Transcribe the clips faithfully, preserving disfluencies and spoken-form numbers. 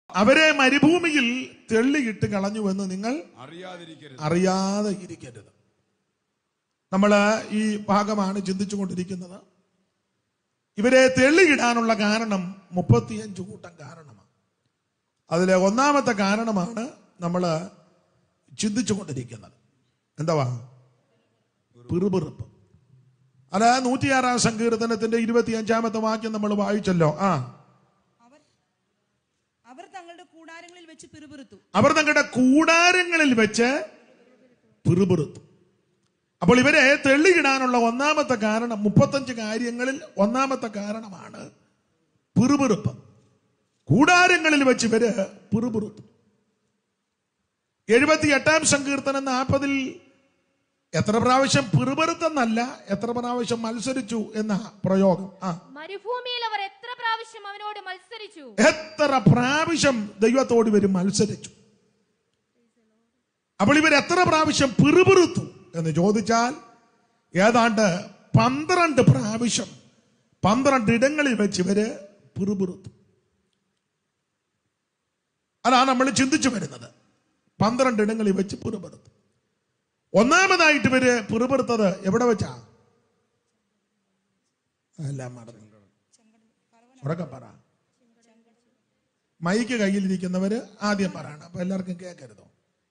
അവരെ മരുഭൂമിയിൽ തെള്ളിയിട്ട് കളഞ്ഞുവെന്ന് നിങ്ങൾ അറിയാതെ ഇരിക്കരുത്. നമ്മൾ ഈ ഭാഗമാണ് ചിന്തിച്ചുകൊണ്ടിരിക്കുന്നത്. ഇവരെ തെള്ളിയിടാനുള്ള കാരണം മുപ്പത്തിയഞ്ചു കൂട്ടം കാരണമാണ്. അതിലെ ഒന്നാമത്തെ കാരണമാണ് നമ്മൾ ചിന്തിച്ചു കൊണ്ടിരിക്കുന്നത്. എന്താ? പിറുപിറുപ്പ്. അല്ല, നൂറ്റിയാറാം സങ്കീർത്തനത്തിന്റെ ഇരുപത്തി അഞ്ചാമത്തെ വാക്യം നമ്മൾ വായിച്ചല്ലോ. ആ അവർ തങ്ങളുടെ കൂടാരങ്ങളിൽ വെച്ച് പിറുപിറുത്തു. അവർ തങ്ങളുടെ കൂടാരങ്ങളിൽ വെച്ച് പിറുപിറുത്തു. അപ്പോൾ ഇവരെ തെള്ളിയിടാനുള്ള ഒന്നാമത്തെ കാരണം, മുപ്പത്തഞ്ച് കാര്യങ്ങളിൽ ഒന്നാമത്തെ കാരണമാണ് പിറുപിറുപ്പ്. കൂടാരങ്ങളിൽ വെച്ച് ഇവര് പിറുപിറുത്തു. എഴുപത്തി എട്ടാം സങ്കീർത്തനം നാൽപ്പതിൽ എത്ര പ്രാവശ്യം പിറുപിറുത്തെന്നല്ല, എത്ര പ്രാവശ്യം മത്സരിച്ചു എന്ന പ്രയോഗം. ആ മരുഭൂമിയിൽ അവർ എത്ര പ്രാവശ്യം അവനോട് മത്സരിച്ചു. എത്ര പ്രാവശ്യം ദൈവത്തോട് ഇവർ മത്സരിച്ചു. അപ്പോൾ ഇവർ എത്ര പ്രാവശ്യം പിറുപിറുത്തു എന്ന് ചോദിച്ചാൽ ഏതാണ്ട് പന്ത്രണ്ട് പ്രാവശ്യം പന്ത്രണ്ട് ഇടങ്ങളിൽ വെച്ച് ഇവര് പിറുപിറുത്തു. അതാണ് നമ്മൾ ചിന്തിച്ചു വരുന്നത്. പന്ത്രണ്ട് ഇടങ്ങളിൽ വെച്ച് പിറുപിറുത്തു. ഒന്നാമതായിട്ട് ഇവര് പിറുപിറുത്തത് എവിടെ വെച്ചാ? എല്ലാം മറന്നു. ഉറക്കെ പറ. മൈക്ക് കയ്യിലിരിക്കുന്നവര് ആദ്യം പറയണം, അപ്പൊ എല്ലാവർക്കും കേൾക്കരുതോ.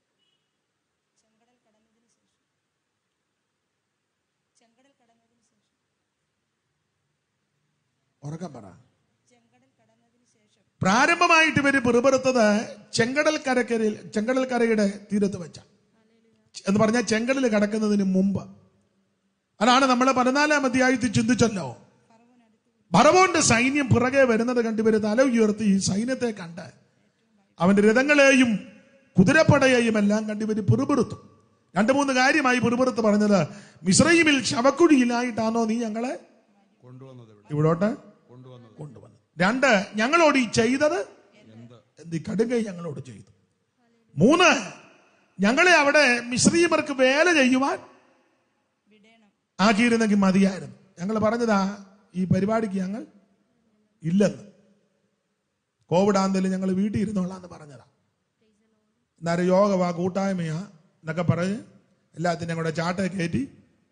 ഉറക്കം പറ. പ്രാരംഭമായിട്ട് ഇവര് പിറുപിറുത്തത് ചെങ്കടൽ കരക്കരയിൽ ചെങ്കടൽ കരയുടെ തീരത്ത് വെച്ച എന്ന് പറഞ്ഞാൽ ചെങ്കടൽ കടക്കുന്നതിന് മുമ്പ്. അതാണ് നമ്മൾ പതിനാലാം അധ്യായത്തിൽ ചിന്തിച്ചല്ലോ. ഫറവോന്റെ സൈന്യം പിറകെ വരുന്നത് കണ്ട് ഇവര് തല ഉയർത്തി ഈ സൈന്യത്തെ കണ്ട് അവന്റെ രഥങ്ങളെയും കുതിരപ്പടയെയും എല്ലാം കണ്ട് ഇവര് പിറുപിറുത്തു. രണ്ടു മൂന്ന് കാര്യമായി പിറുപിറുത്ത് പറഞ്ഞത്, മിസ്രയീമിൽ ശവക്കുഴിയിലായിട്ടാണോ നീ ഞങ്ങളെ ഇവിടോട്ട് കൊണ്ടുവന്നത്? രണ്ട്, ഞങ്ങളോട് ഈ ചെയ്തത് എന്ത് കടുകൈ ഞങ്ങളോട് ചെയ്തു? മൂന്ന്, ഞങ്ങളെ അവിടെ മിസ്രയീമർക്ക് വേല ചെയ്യുവാൻ ആക്കിയിരുന്നെങ്കിൽ മതിയായിരുന്നു. ഞങ്ങൾ പറഞ്ഞതാ ഈ പരിപാടിക്ക് ഞങ്ങൾ ഇല്ലെന്ന്. കോവിഡ് ആന്തല് ഞങ്ങൾ വീട്ടിൽ ഇരുന്നോളാന്ന് പറഞ്ഞതാ. എന്നാലും യോഗവാ കൂട്ടായ്മയാ എന്നൊക്കെ പറഞ്ഞ് എല്ലാത്തിനും കൂടെ ചാട്ട കയറ്റി.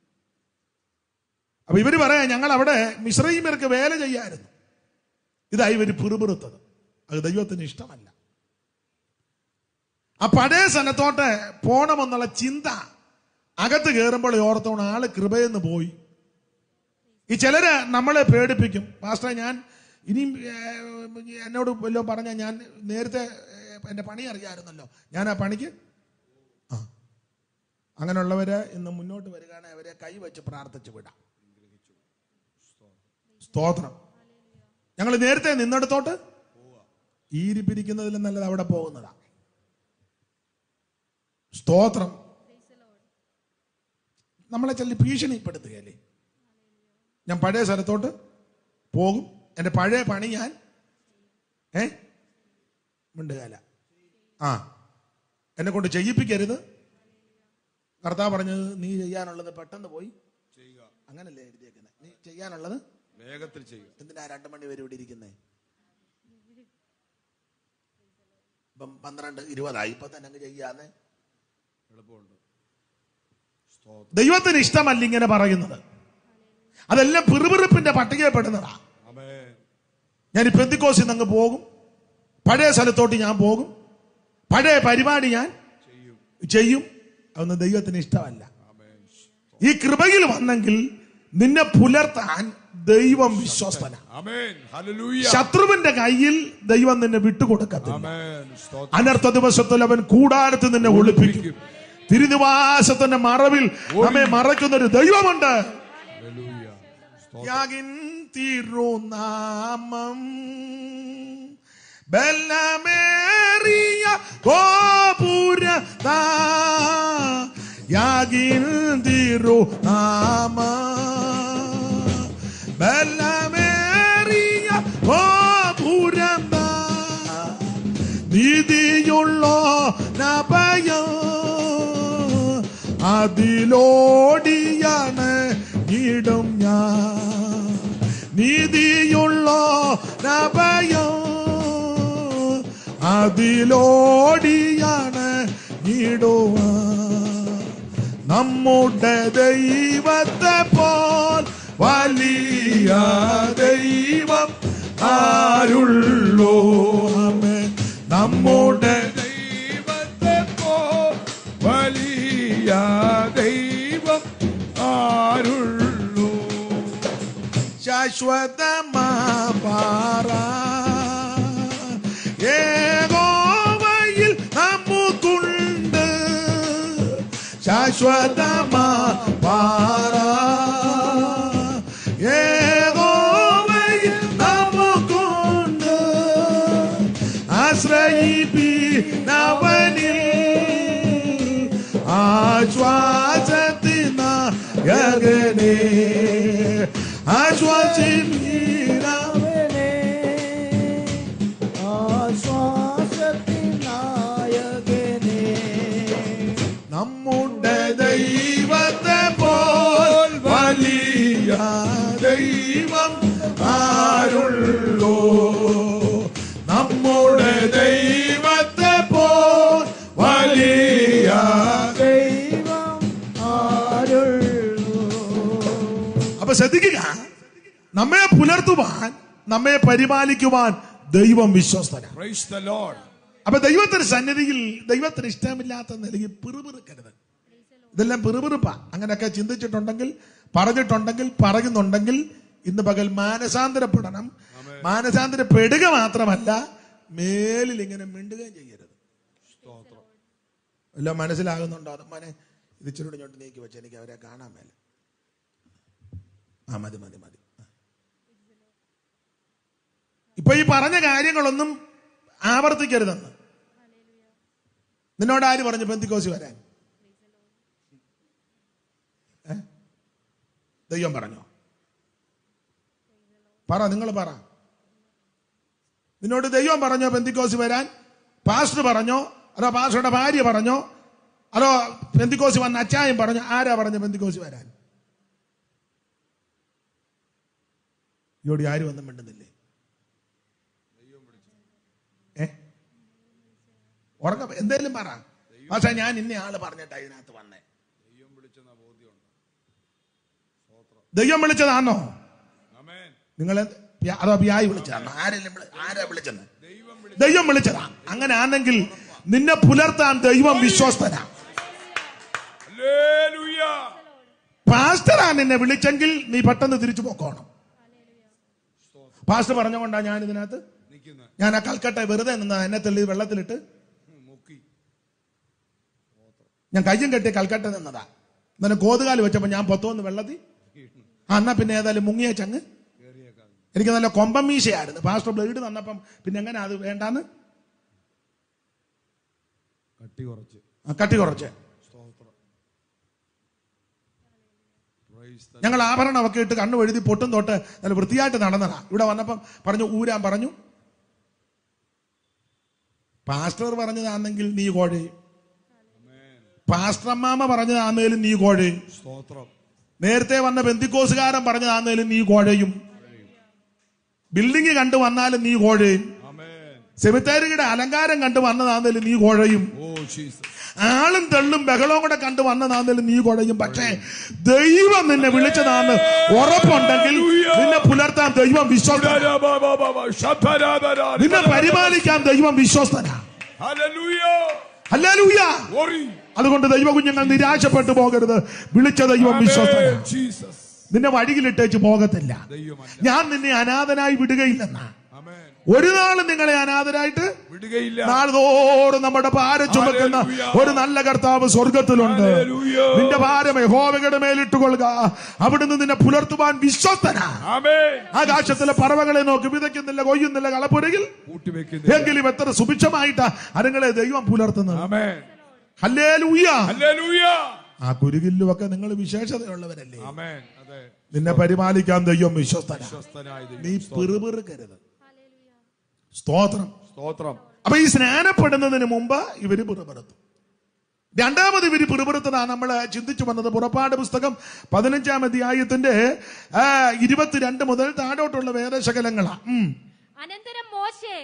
അപ്പൊ ഇവര് പറയാ ഞങ്ങൾ അവിടെ മിസ്രയീമ്യർക്ക് വേല ചെയ്യായിരുന്നു. ഇതായി ഇവര് പിറുപിറുത്തത്. അത് ദൈവത്തിന് ഇഷ്ടമല്ല. ആ പഴയ സ്ഥലത്തോട്ട് പോണമെന്നുള്ള ചിന്ത അകത്ത് കയറുമ്പോൾ ഓർത്തോണം ആള് കൃപയെന്ന് പോയി. ഈ ചിലര് നമ്മളെ പേടിപ്പിക്കും. പാസ്റ്റർ, ഞാൻ ഇനിയും എന്നോട് വല്ലതും പറഞ്ഞാൽ ഞാൻ നേരത്തെ എന്റെ പണി അറിയാമായിരുന്നല്ലോ, ഞാൻ ആ പണിക്ക് ആ അങ്ങനെയുള്ളവര് ഇന്ന് മുന്നോട്ട് വരികയാണെങ്കിൽ അവരെ കൈവച്ച് പ്രാർത്ഥിച്ചു വിടാം. സ്തോത്രം. ഞങ്ങൾ നേരത്തെ നിന്നിടത്തോട്ട് ഈരിപ്പിരിക്കുന്നതിലും നല്ലത് അവിടെ പോകുന്നതാ. സ്തോത്രം. നമ്മളെ ചെല്ലി ഭീഷണിപ്പെടുത്തുകയല്ലേ. ഞാൻ പഴയ സ്ഥലത്തോട്ട് പോകും, എന്റെ പഴയ പണി ഞാൻ ഏ മിണ്ടുകയില്ല. ആ എന്നെ കൊണ്ട് ചെയ്യിപ്പിക്കരുത്. കർത്താവ് പറഞ്ഞത് നീ ചെയ്യാനുള്ളത് പെട്ടെന്ന് പോയി ചെയ്യുക. അങ്ങനല്ലേ എഴുതിയേക്കുന്നത്? നീ ചെയ്യാനുള്ളത് വേഗത്തിൽ ചെയ്യുക. എന്തിനാ രണ്ടു മണി വരെ ഇവിടെ ഇരിക്കുന്നേ? ഇപ്പം പന്ത്രണ്ട് ഇരുപതായി, ഇപ്പൊ തന്നെ അങ്ങ് ചെയ്യാന്ന് എളുപ്പമുണ്ട്. ദൈവത്തിന് ഇഷ്ടമല്ല ഇങ്ങനെ പറയുന്നത്. അതെല്ലാം പിറുപിറുപ്പിന്റെ പട്ടികപ്പെടുന്നതാ. ഞാൻ ഈ പെന്തിക്കോസിൽ നിന്ന് അങ്ങ് പോകും, പഴയ സ്ഥലത്തോട്ട് ഞാൻ പോകും, പഴയ പരിപാടി ഞാൻ ചെയ്യും. അതൊന്നും ദൈവത്തിന് ഇഷ്ടമല്ല. ഈ കൃപയിൽ വന്നെങ്കിൽ നിന്നെ പുലർത്താൻ ദൈവം വിശ്വസ്തന. ശത്രുവിന്റെ കയ്യിൽ ദൈവം നിന്നെ വിട്ടുകൊടുക്കത്തില്ല. അനർത്ഥ ദിവസത്തിൽ അവൻ കൂടാരത്തിൽ നിന്നെ ഒളിപ്പിക്കും. തിരുനിവാസത്തിന്റെ മറവിൽ നമ്മെ മറയ്ക്കുന്നൊരു ദൈവമുണ്ട്. യാഗിൻ തിരുനാമം ബലമേറിയ ഗോപുരതാ, യാഗിൻ തിരുനാമം ബലമേറിയ ഗോപുരതാ, നീതിയുള്ളോ നഭയം അതിലോടിയാണ് ഇടും ഞാൻ. നീതിയുള്ള നഭയം അതിലോടിയാണ് ഇടുവാൻ നമ്മുടെ ദൈവത്തെ പോൽ വലിയ ദൈവം ആരുള്ളൂ. ആമേൻ. നമ്മുടെ ദൈവത്തെ പോൽ വലിയ ദൈവം ആരുള്ളൂ. ശാശ്വതമാറ യഹോവയിൽ നമുക്കുണ്ട്. ശാശ്വതമാറ യഹോവയിൽ നമുക്കുണ്ട്. ആശ്രയിപ്പിനവനിൽ ആശ്വാസത്തിനായകനേ. ആശ്വാസിപ്പിനവനേ. ആശ്വാസത്തിനായകനേ. നമ്മുടെ ദൈവത്തെ പോൽ വലിയ ദൈവം ആരുള്ളൂ. നമ്മുടെ ദൈവത്തെ പോൽ വലിയ ദൈവം ആരുള്ളൂ. അപ്പൊ ശ്രദ്ധിക്കുക, നമ്മെ പുലർത്തുവാൻ നമ്മെ പരിപാലിക്കുവാൻ ദൈവം വിശ്വസ്തനാണ്. Praise the Lord. അപ്പൊ ദൈവത്തിന്റെ സന്നിധിയിൽ ദൈവത്തിന് ഇഷ്ടമില്ലാത്ത നിലയിൽ പിറുപിറുക്കരുത്. ഇതെല്ലാം പിറുപിറുപ്പാ. അങ്ങനെയൊക്കെ ചിന്തിച്ചിട്ടുണ്ടെങ്കിൽ, പറഞ്ഞിട്ടുണ്ടെങ്കിൽ, പറയുന്നുണ്ടെങ്കിൽ ഇന്ന് പകൽ മാനസാന്തരപ്പെടണം. മാനസാന്തരപ്പെടുക മാത്രമല്ല, മേലിൽ ഇങ്ങനെ മിണ്ടുകയും ചെയ്യരുത്. എല്ലാം മനസ്സിലാകുന്നുണ്ടോ? അത് മോനെ ഇത് ഇച്ചിരി ഞോട്ട് നീക്കി വെച്ച് എനിക്ക് അവരെ കാണാൻ മേലെ. ആ മതി മതി മതി. ഇപ്പൊ ഈ പറഞ്ഞ കാര്യങ്ങളൊന്നും ആവർത്തിക്കരുതെന്ന് നിന്നോട് ആര് പറഞ്ഞു പെന്തിക്കോസി വരാൻ? ദൈവം പറഞ്ഞോ? പറ, നിങ്ങൾ പറ. നിന്നോട് ദൈവം പറഞ്ഞോ പെന്തിക്കോസി വരാൻ? പാസ്റ്റർ പറഞ്ഞോ? അതോ പാസ്റ്ററുടെ ഭാര്യ പറഞ്ഞോ? അതോ പെന്തിക്കോസി വന്ന അച്ചായം പറഞ്ഞോ? ആരാ പറഞ്ഞ പെന്തിക്കോസി വരാൻ? ഇയോടി ആരും ഒന്നും മിണ്ടുന്നില്ലേ? ഏ ഉറങ്ങ എന്തേലും പറ. പക്ഷെ ഞാൻ ഇന്ന ആള് പറഞ്ഞിട്ടാ ഇതിനകത്ത് വന്നേ. ദൈവം വിളിച്ചതാണോ? നിങ്ങളെ അതോ വ്യായി വിളിച്ചതാണോ? ആരെല്ലാം ആരാ വിളിച്ചെന്ന്? ദൈവം വിളിച്ചതാ. അങ്ങനെ ആണെങ്കിൽ നിന്നെ പുലർത്താൻ ദൈവം വിശ്വസ്തനാ. പാസ്റ്ററാ നിന്നെ വിളിച്ചെങ്കിൽ നീ പെട്ടെന്ന് തിരിച്ചു പോക്കോണം. പാസ്റ്റർ പറഞ്ഞുകൊണ്ടാ ഞാൻ ഇതിനകത്ത് ഞാൻ ആ കൽക്കട്ട വെറുതെ നിന്നാ എന്നെ തെള്ളി വെള്ളത്തിലിട്ട് ഞാൻ കയ്യും കെട്ടി കൽക്കട്ട നിന്നതാ. എന്നാലും കോതുകാല് വെച്ചപ്പോ ഞാൻ പൊത്തോന്ന് വെള്ളത്തിൽ. ആ എന്നാ പിന്നെ ഏതായാലും മുങ്ങിയ ചങ്ങ്. എനിക്ക് നല്ല കൊമ്പം മീശയായിരുന്നു. പാസ്റ്റർ ബ്ലേഡ് തന്നപ്പം പിന്നെ എങ്ങനെ അത് വേണ്ടാന്ന് കട്ടി കുറച്ച് കട്ടി കുറച്ച് ഞങ്ങൾ ആഭരണമൊക്കെ ഇട്ട് കണ്ണു എഴുതി പൊട്ടും തൊട്ട് നല്ല വൃത്തിയായിട്ട് നടന്നതാ. ഇവിടെ വന്നപ്പം പറഞ്ഞു ഊരാൻ പറഞ്ഞു. പാസ്റ്റർ പറഞ്ഞതാണെങ്കിൽ നീ കോഴയും, പാസ്റ്റർ അമ്മാമ പറഞ്ഞതാന്നേലും നീ കോഴയും, നേരത്തെ വന്ന ബെന്തിക്കോസുകാരൻ പറഞ്ഞതാന്നേലും നീ കോഴയും, ബിൽഡിംഗ് കണ്ടു വന്നാലും നീ കോഴയും, സെമിത്തേരിയുടെ അലങ്കാരം കണ്ടു വന്നതാന്നേലും നീ കോഴയും, ആളും തെള്ളും ബഹളവും കൂടെ കണ്ടു വന്നതാന്നേലും നീ കുഴയും. പക്ഷേ ദൈവം നിന്നെ വിളിച്ചതാന്ന് ഉറപ്പുണ്ടെങ്കിൽ നിന്നെ പുലർത്താൻ ദൈവം വിശ്വസ്തനാ. നിന്നെ പരിപാലിക്കാൻ ദൈവം വിശ്വസ്തനാ. ഹല്ലേലൂയ. അതുകൊണ്ട് ദൈവ കുഞ്ഞുങ്ങൾ നിരാശപ്പെട്ടു പോകരുത്. വിളിച്ച ദൈവം വിശ്വസ്തനാ. നിന്നെ വഴിയിലിട്ടേച്ച് പോകത്തില്ല. ഞാൻ നിന്നെ അനാഥനായി വിടുകയില്ലെന്നാ. ഒരു നാളും നിങ്ങളെ അനാഥരായിട്ട് വിടുകയില്ല. നാളുതോറും നമ്മുടെ ഭാരം ചുമക്കുന്ന ഒരു നല്ല കർത്താവ് സ്വർഗത്തിലുണ്ട്. നിന്റെ ഭാരം യഹോവയുടെ മേലിട്ടുകൊള്ളുക. അവിടുന്ന് നിന്നെ പുലർത്തുവാൻ വിശ്വസ്തനാ. ആകാശത്തിലെ പറവകളെ നോക്കി വിതയ്ക്കുന്നില്ല, കൊയ്യുന്നില്ല, കളപ്പുരയിൽ എങ്കിലും എത്ര സുഭിക്ഷമായിട്ടാ അതുങ്ങളെ ദൈവം പുലർത്തുന്നത്. ഹല്ലേലൂയ. ആ കുരുകില്ലുമൊക്കെ നിങ്ങൾ വിശേഷതയുള്ളവരല്ലേ. നിന്നെ പരിപാലിക്കാൻ ദൈവം വിശ്വസ്തനാ. നീ പിറുപിറുക്കരുത്. സ്തോത്രം സ്തോത്രം. അപ്പൊ ഈ സ്നാനപ്പെടുന്നതിന് മുമ്പ് ഇവര് പിറുപിറുത്തു. രണ്ടാമത് ഇവര് പിറുപിറുത്തതാ നമ്മൾ ചിന്തിച്ചു വന്നത്. പുറപ്പാട് പുസ്തകം പതിനഞ്ചാം അധ്യായത്തിന്റെ ഇരുപത്തിരണ്ട് മുതൽ താഴോട്ടുള്ള വേദശകലങ്ങളാ. അനന്തരം മോശെ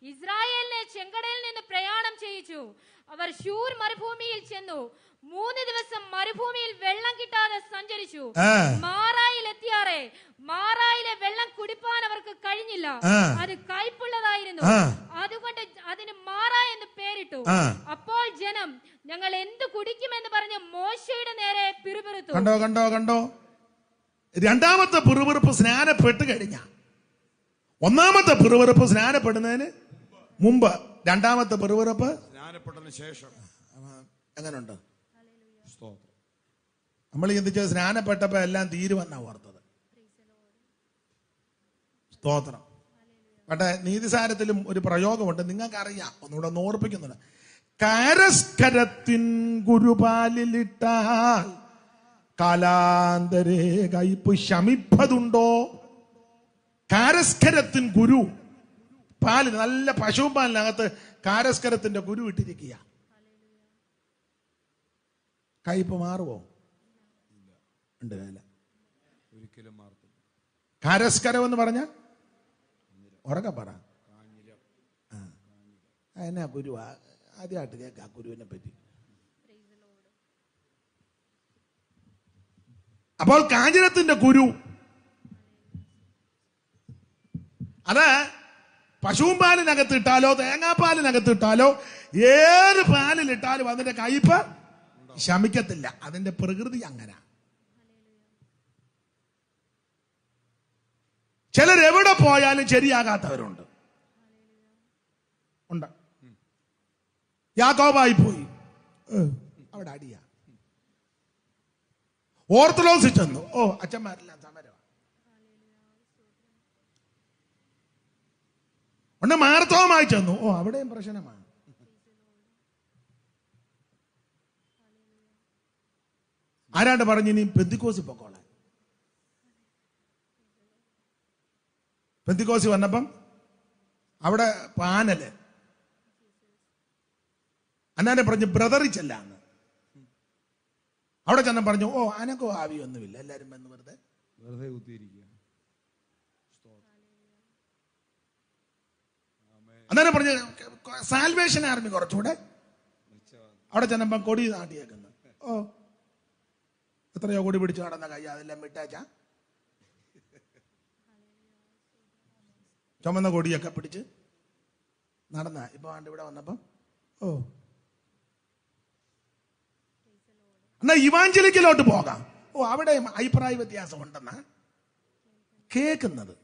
ഇസ്രായേലിനെ ചെങ്കടലിൽ നിന്ന് പ്രയാണം ചെയ്യിച്ചു. അവർ ശൂർ മരുഭൂമിയിൽ ചെന്നു. മൂന്ന് ദിവസം മരുഭൂമിയിൽ വെള്ളം കിട്ടാതെ സഞ്ചരിച്ചു. മാറായിൽ എത്തിയാറെ മാറായിലെ വെള്ളം കുടിപ്പാൻ അവർക്ക് കഴിഞ്ഞില്ല. അത് കയ്പുള്ളതായിരുന്നു. അതുകൊണ്ട് അതിന് മാറ എന്ന് പേരിട്ടു. അപ്പോൾ ജനം ഞങ്ങൾ എന്ത് കുടിക്കുമെന്ന് പറഞ്ഞ് മോശയുടെ നേരെ പിറുപിറുത്തു. കണ്ടോ കണ്ടോ കണ്ടോ രണ്ടാമത്തെ പിറുപിറുപ്പ് സ്നാനപ്പെട്ട് കഴിഞ്ഞ. ഒന്നാമത്തെ പിറുപിറുപ്പ് സ്നാനപ്പെടുന്നതിന് മുമ്പ്, രണ്ടാമത്തെ പിറുപിറുപ്പ് സ്നാനപ്പെട്ടതിന് ശേഷം. എങ്ങനെയുണ്ട്? നമ്മൾ ചിന്തിച്ചത് സ്നാനപ്പെട്ടപ്പോ എല്ലാം തീരുവെന്നാ ഓർത്തത്. സ്തോത്രം. പക്ഷേ നീതിസാരത്തിലും ഒരു പ്രയോഗമുണ്ട്, നിങ്ങൾക്കറിയാം, ഒന്നുകൂടെ ഒന്ന് ഓർപ്പിക്കുന്നുണ്ട്. കാരസ്കരത്തിൻ ഗുരുപാലിലിട്ടാൽ കാലാന്തരേ കയ്പ് ശമിപ്പതുണ്ടോ? കാരസ്കരത്തിൻ ഗുരു പാലിന്, നല്ല പശു പാലിനകത്ത് കാരസ്കരത്തിന്റെ ഗുരു ഇട്ടിരിക്കുക. കയ്പ് മാറുമോ? ഉണ്ട്. അല്ല, ഒരിക്കലും മാറത്തില്ല. കാരസ്കരം എന്ന് പറഞ്ഞ ഉറക്കെ പറ. എന്നാ ഗുരു? ആദ്യമായിട്ട് കേൾക്കാം ഗുരുവിനെ പറ്റി. അപ്പോൾ കാഞ്ഞിരത്തിന്റെ ഗുരു അത് പശുവും പാലിനകത്ത് ഇട്ടാലോ തേങ്ങാപ്പാലിനകത്ത് ഇട്ടാലോ ഏത് പാലിലിട്ടാലും അതിന്റെ കയ്പ് ശമിക്കത്തില്ല. അതിന്റെ പ്രകൃതി അങ്ങനെ. ചിലരെവിടെ പോയാലും ശരിയാകാത്തവരുണ്ട്. ഉണ്ട്. യാക്കോബായി പോയി, അവിടെ അടിയ. ഓർത്തഡോക്സിൽ ചെന്നു, ഓ അച്ഛന്മാരെല്ലാം സമരമാണ്. ഉണ്ട്. മാർത്തോമായി ചെന്നു, ഓ അവിടെയും പ്രശ്നമാണ്. ആരാണ്ട് പറഞ്ഞു ഇനി പെന്തിക്കോസി പൊക്കോളാൻ. പെന്തിക്കോസി വന്നപ്പം അവിടെ പാനല് അന്നാനെ പറഞ്ഞു ബ്രദറി ചെല്ലാന്ന്. അവിടെ ചെന്ന പറഞ്ഞു ഓ അനക്കോ ആവിയൊന്നുമില്ല, എല്ലാരും വന്ന് വെറുതെ വെറുതെ കുത്തിയിരിക്കുക. അന്നേരം പറഞ്ഞു സാൽവേഷൻ ആർമി കുറച്ചുകൂടെ. അവിടെ ചെന്നപ്പം കൊടി നാട്ടിയേക്കുന്നു. ഓ എത്രയോ കൊടി പിടിച്ചു നടന്ന കൈ, അതെല്ലാം വിട്ടാച്ച ചുമന്ന കൊടിയൊക്കെ പിടിച്ച് നടന്ന. ഇപ്പൊ ആണ്ട് ഇവിടെ വന്നപ്പം ഓ എന്നാ ഇവാഞ്ചലിക്കലോട്ട് പോകാം. ഓ അവിടെ അഭിപ്രായ വ്യത്യാസം ഉണ്ടെന്നാ കേക്കുന്നത്.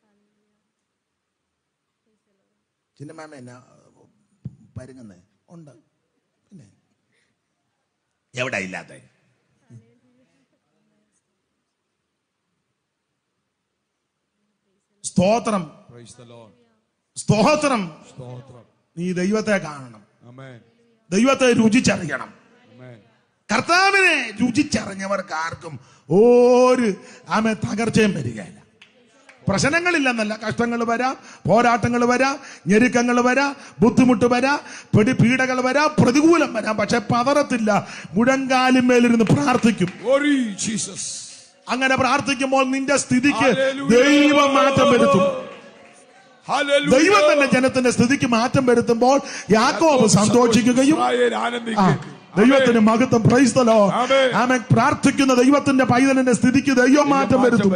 ചിന്നമാമ എന്നാ പരുങ്ങുന്നേ ഉണ്ട്. പിന്നെ എവിടെ ഇല്ലാത്ത സ്തോത്രം, സ്തോത്രം. നീ ദൈവത്തെ കാണണം, ദൈവത്തെ രുചിച്ചറിയണം. കർത്താവിനെ രുചിച്ചറിഞ്ഞവർക്ക് ആർക്കും ഒരു ആമെ തകർച്ചയും വരികയില്ല. പ്രശ്നങ്ങളില്ലെന്നല്ല, കഷ്ടങ്ങൾ വരാം, പോരാട്ടങ്ങൾ വരാം, ഞെരുക്കങ്ങൾ വരാം, ബുദ്ധിമുട്ട് വരാം, പെടി പീഡകൾ വരാം, പ്രതികൂലം വരാം. പക്ഷെ പതറത്തില്ല. മുഴങ്കാലും മേലിരുന്ന് പ്രാർത്ഥിക്കും. അങ്ങനെ പ്രാർത്ഥിക്കുമ്പോൾ നിന്റെ സ്ഥിതിക്ക് ദൈവം മാറ്റം വരുത്തും. ദൈവം തന്നെ ജനത്തിന്റെ സ്ഥിതിക്ക് മാറ്റം വരുത്തുമ്പോൾ യാക്കോബ് സന്തോഷിക്കുകയും ദൈവത്തിന് മഹത്വം. Praise the Lord. ആമേൻ. പ്രാർത്ഥിക്കുന്ന ദൈവത്തിന്റെ പൈതലിന്റെ സ്ഥിതിക്ക് ദൈവം മാറ്റം വരുത്തും.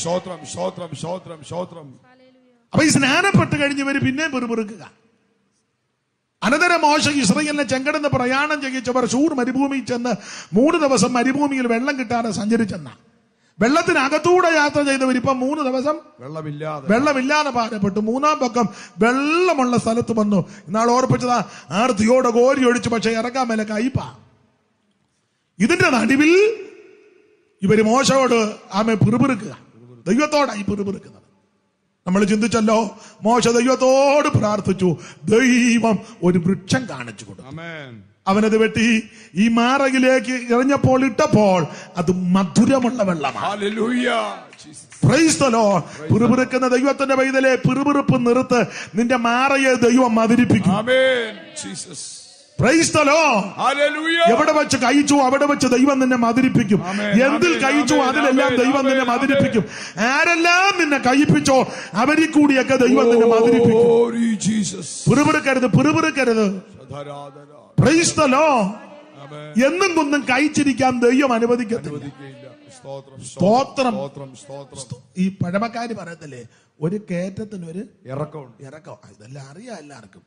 അപ്പൊ ഈ സ്നാനപ്പെട്ട് കഴിഞ്ഞവര് പിന്നെയും പെറുപിറുക്കുക. അനന്തരം മോശ ഇസ്രായേലിനെ ചെങ്കടന്ന് പ്രയാണം ചെയ്യിച്ചവർ ശൂർ മരുഭൂമിയിൽ ചെന്ന് മൂന്ന് ദിവസം മരുഭൂമിയിൽ വെള്ളം കിട്ടാതെ സഞ്ചരിച്ചെന്ന. വെള്ളത്തിനകത്തൂടെ യാത്ര ചെയ്തവർ ഇപ്പൊ മൂന്ന് ദിവസം വെള്ളമില്ലാതെ വെള്ളമില്ലാതെ ഭാരപ്പെട്ടു. മൂന്നാം പക്കം വെള്ളമുള്ള സ്ഥലത്ത് വന്നു. ഇന്നാൾ ഓർപ്പിച്ചതാ, ആർത്തിയോടെ കോരി ഒഴിച്ചു, പക്ഷെ ഇറക്കാൻ മേലെ കയ്പാ. ഇതിന്റെ നടുവിൽ ഇവര് മോശയോട് ആമെ പിറുപിറുക്കുക. ദൈവത്തോടായി പിറുപിറുക്കുന്നത്. നമ്മൾ ചിന്തിച്ചല്ലോ, മോശ ദൈവത്തോട് പ്രാർത്ഥിച്ചു. ദൈവം ഒരു വൃക്ഷം കാണിച്ചു കൊടുത്തു. അവനത് വെട്ടി ഈ മാറയിലേക്ക് എറിഞ്ഞപ്പോൾ ഇട്ടപ്പോൾ അത് മധുരമുള്ള വെള്ളമാണ്. Price the Lord. പിറുപിറുക്കുന്ന ദൈവത്തിന്റെ പൈതലെ പിറുപിറുപ്പ് നിർത്ത്. നിന്റെ മാറയെ ദൈവം മധുരിപ്പിക്കും. Praise the Lord. Hallelujah. എവിടെ വെച്ച് കഴിച്ചു അവിടെ വെച്ച് ദൈവം നിന്നെ മതിരിപ്പിക്കും. എന്തിൽ കഴിച്ചു അതിലെല്ലാം ദൈവം നിന്നെ മതിരിപ്പിക്കും. ആരെല്ലാം നിന്നെ കഴിപ്പിച്ചോ അവരിൽ കൂടിയൊക്കെ ദൈവം നിന്നെ മതിരിപ്പിക്കും. പിറുപിറുക്കരുത്, പിറുപിറുക്കരുത്. Praise the Lord. എന്നും കൊന്നും കഴിച്ചിരിക്കാൻ ദൈവം അനുവദിക്കത്തില്ല. സ്തോത്രം. ഈ പഴമക്കാര് പറയത്തില്ലേ, ഒരു കയറ്റത്തിന് ഒരു ഇറക്കം ഇറക്കം. ഇതെല്ലാം അറിയാം എല്ലാവർക്കും.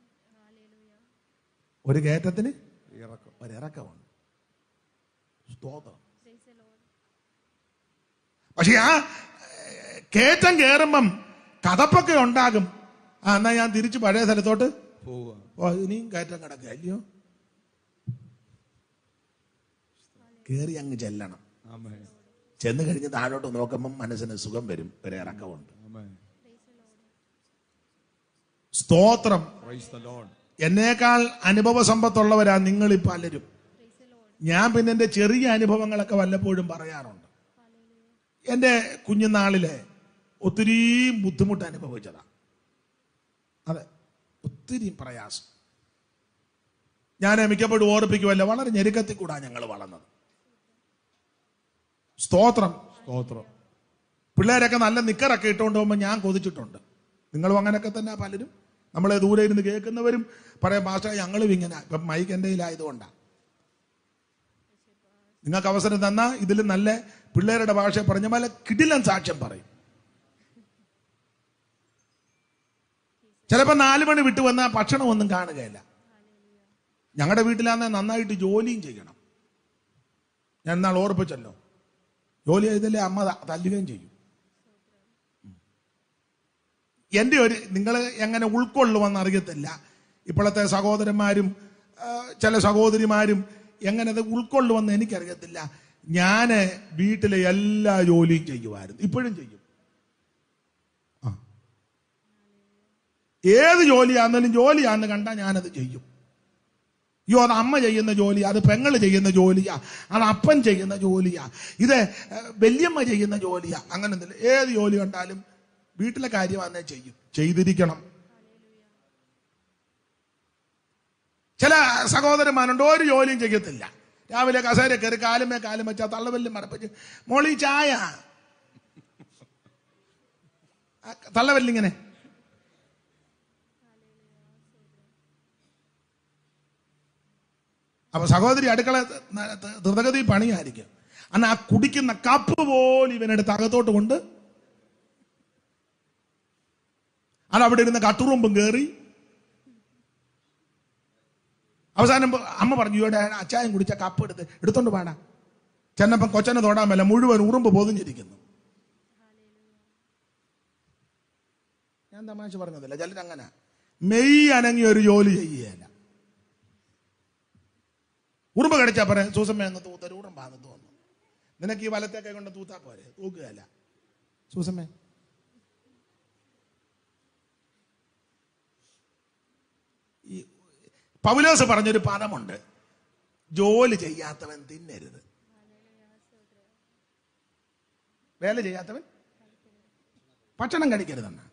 ഒരു കയറ്റത്തിന് ഒരിറക്കമുണ്ട്. സ്തോത്രം. പക്ഷെ ആ കയറ്റം കയറുമ്പം കഥപ്പൊക്കെ ഉണ്ടാകും. ആ എന്നാ ഞാൻ തിരിച്ച് പഴയ സ്ഥലത്തോട്ട് പോവാ, ഇനിയും കയറ്റം കിടക്കുക അല്ലയോ. കയറി അങ്ങ് ചെല്ലണം. ചെന്ന് കഴിഞ്ഞ് താഴോട്ട് നോക്കുമ്പം മനസ്സിന് സുഖം വരും. ഒരു ഇറക്കമുണ്ട്. സ്തോത്രം. എന്നേക്കാൾ അനുഭവ സമ്പത്തുള്ളവരാ നിങ്ങളീ പലരും. ഞാൻ പിന്നെ എന്റെ ചെറിയ അനുഭവങ്ങളൊക്കെ വല്ലപ്പോഴും പറയാറുണ്ട്. എന്റെ കുഞ്ഞുനാളിലെ ഒത്തിരി ബുദ്ധിമുട്ട് അനുഭവിച്ചതാ. അതെ, ഒത്തിരി പ്രയാസം. ഞാൻ മിക്കപ്പോഴും ഓർപ്പിക്കുമല്ലോ, വളരെ ഞെരുക്കത്തിൽ കൂടാ ഞങ്ങൾ വളർന്നത്. സ്തോത്രം. സ്തോത്രം. പിള്ളേരൊക്കെ നല്ല നിക്കറൊക്കെ ഇട്ടുകൊണ്ട് പോകുമ്പോൾ ഞാൻ കൊതിച്ചിട്ടുണ്ട്. നിങ്ങളും അങ്ങനെയൊക്കെ തന്നെ പലരും. നമ്മളെ ദൂരെ ഇരുന്ന് കേൾക്കുന്നവരും പറയാം, ഭാഷ ഞങ്ങളും ഇങ്ങനെ. ഇപ്പം മൈക്ക് എൻ്റെ കയ്യിലായതുകൊണ്ടാണ്. നിങ്ങൾക്ക് അവസരം തന്നാ ഇതിൽ നല്ല പിള്ളേരുടെ ഭാഷ പറഞ്ഞ പോലെ കിടിലൻ സാക്ഷ്യം പറയും. ചിലപ്പോൾ നാലു മണി വിട്ടു വന്നാൽ ഭക്ഷണം ഒന്നും കാണുകയില്ല. ഞങ്ങളുടെ വീട്ടിലാന്നെ നന്നായിട്ട് ജോലിയും ചെയ്യണം. ഞാൻ എന്നാൾ ഓർപ്പിച്ചല്ലോ, ജോലി ചെയ്തല്ലേ അമ്മ തല്ലുകയും ചെയ്യും. എൻ്റെ ഒരു നിങ്ങൾ എങ്ങനെ ഉൾക്കൊള്ളുമെന്ന് അറിയത്തില്ല. ഇപ്പോഴത്തെ സഹോദരന്മാരും ചില സഹോദരിമാരും എങ്ങനെ അത് ഉൾക്കൊള്ളുമെന്ന് എനിക്കറിയത്തില്ല. ഞാൻ വീട്ടിലെ എല്ലാ ജോലിയും ചെയ്യുമായിരുന്നു, ഇപ്പോഴും ചെയ്യും. ആ ഏത് ജോലിയാണെങ്കിലും ജോലിയാണെന്ന് കണ്ടാൽ ഞാനത് ചെയ്യും. അയ്യോ അത് അമ്മ ചെയ്യുന്ന ജോലിയാ, അത് പെങ്ങൾ ചെയ്യുന്ന ജോലിയാ, അത് അപ്പൻ ചെയ്യുന്ന ജോലിയാ, ഇത് വല്യമ്മ ചെയ്യുന്ന ജോലിയാ, അങ്ങനെയൊന്നുമില്ല. ഏത് ജോലി കണ്ടാലും വീട്ടിലെ കാര്യമാണെന്നേ ചെയ്യും, ചെയ്തിരിക്കണം. ചില സഹോദരന്മാരുണ്ട് ഒരു ജോലിയും ചെയ്യത്തില്ല. രാവിലെ കസേര കയറി കാലുമേ കാലും വെച്ചാൽ തള്ളവല്ലും മറപ്പിച്ച് മോളി ചായ, തള്ളവല്ലിങ്ങനെ. അപ്പൊ സഹോദരി അടുക്കള ദ്രുതഗതി പണിയായിരിക്കും. അന്ന് ആ കുടിക്കുന്ന കപ്പ് പോലും ഇവനെടുത്ത് അകത്തോട്ട് കൊണ്ട് അത് അവിടെ ഇരുന്ന് കട്ടുറുമ്പും കയറി. അവസാനം അമ്മ പറഞ്ഞു, ഇവിടെ അച്ചായം കുടിച്ച കപ്പ് എടുത്ത് എടുത്തോണ്ട് പാടാ. ചെന്നപ്പം കൊച്ചനെ തൊടാൻ മേല, മുഴുവൻ ഉറുമ്പ് പൊതിഞ്ഞിരിക്കുന്നു. ഞാൻ തമാശ പറഞ്ഞതല്ല, ചിലരങ്ങനെ മെയ് അനങ്ങി ഒരു ജോലി ചെയ്യുകയല്ല. ഉറുമ്പ് കടിച്ചാ പറയാം, സൂസമ്മ എന്ന് തൂത്തൊരു ഉറുമ്പാന്ന് തോന്നുന്നു, നിനക്ക് ഈ വലത്തേക്കെ കൊണ്ട് തൂത്താ പോരെ, തൂക്കുകയല്ല സൂസമ്മേ. ഈ പൗലോസ് പറഞ്ഞൊരു പദമുണ്ട്, ജോലി ചെയ്യാത്തവൻ തിന്നരുത്. വേല ചെയ്യാത്തവൻ ഭക്ഷണം കഴിക്കരുതെന്ന.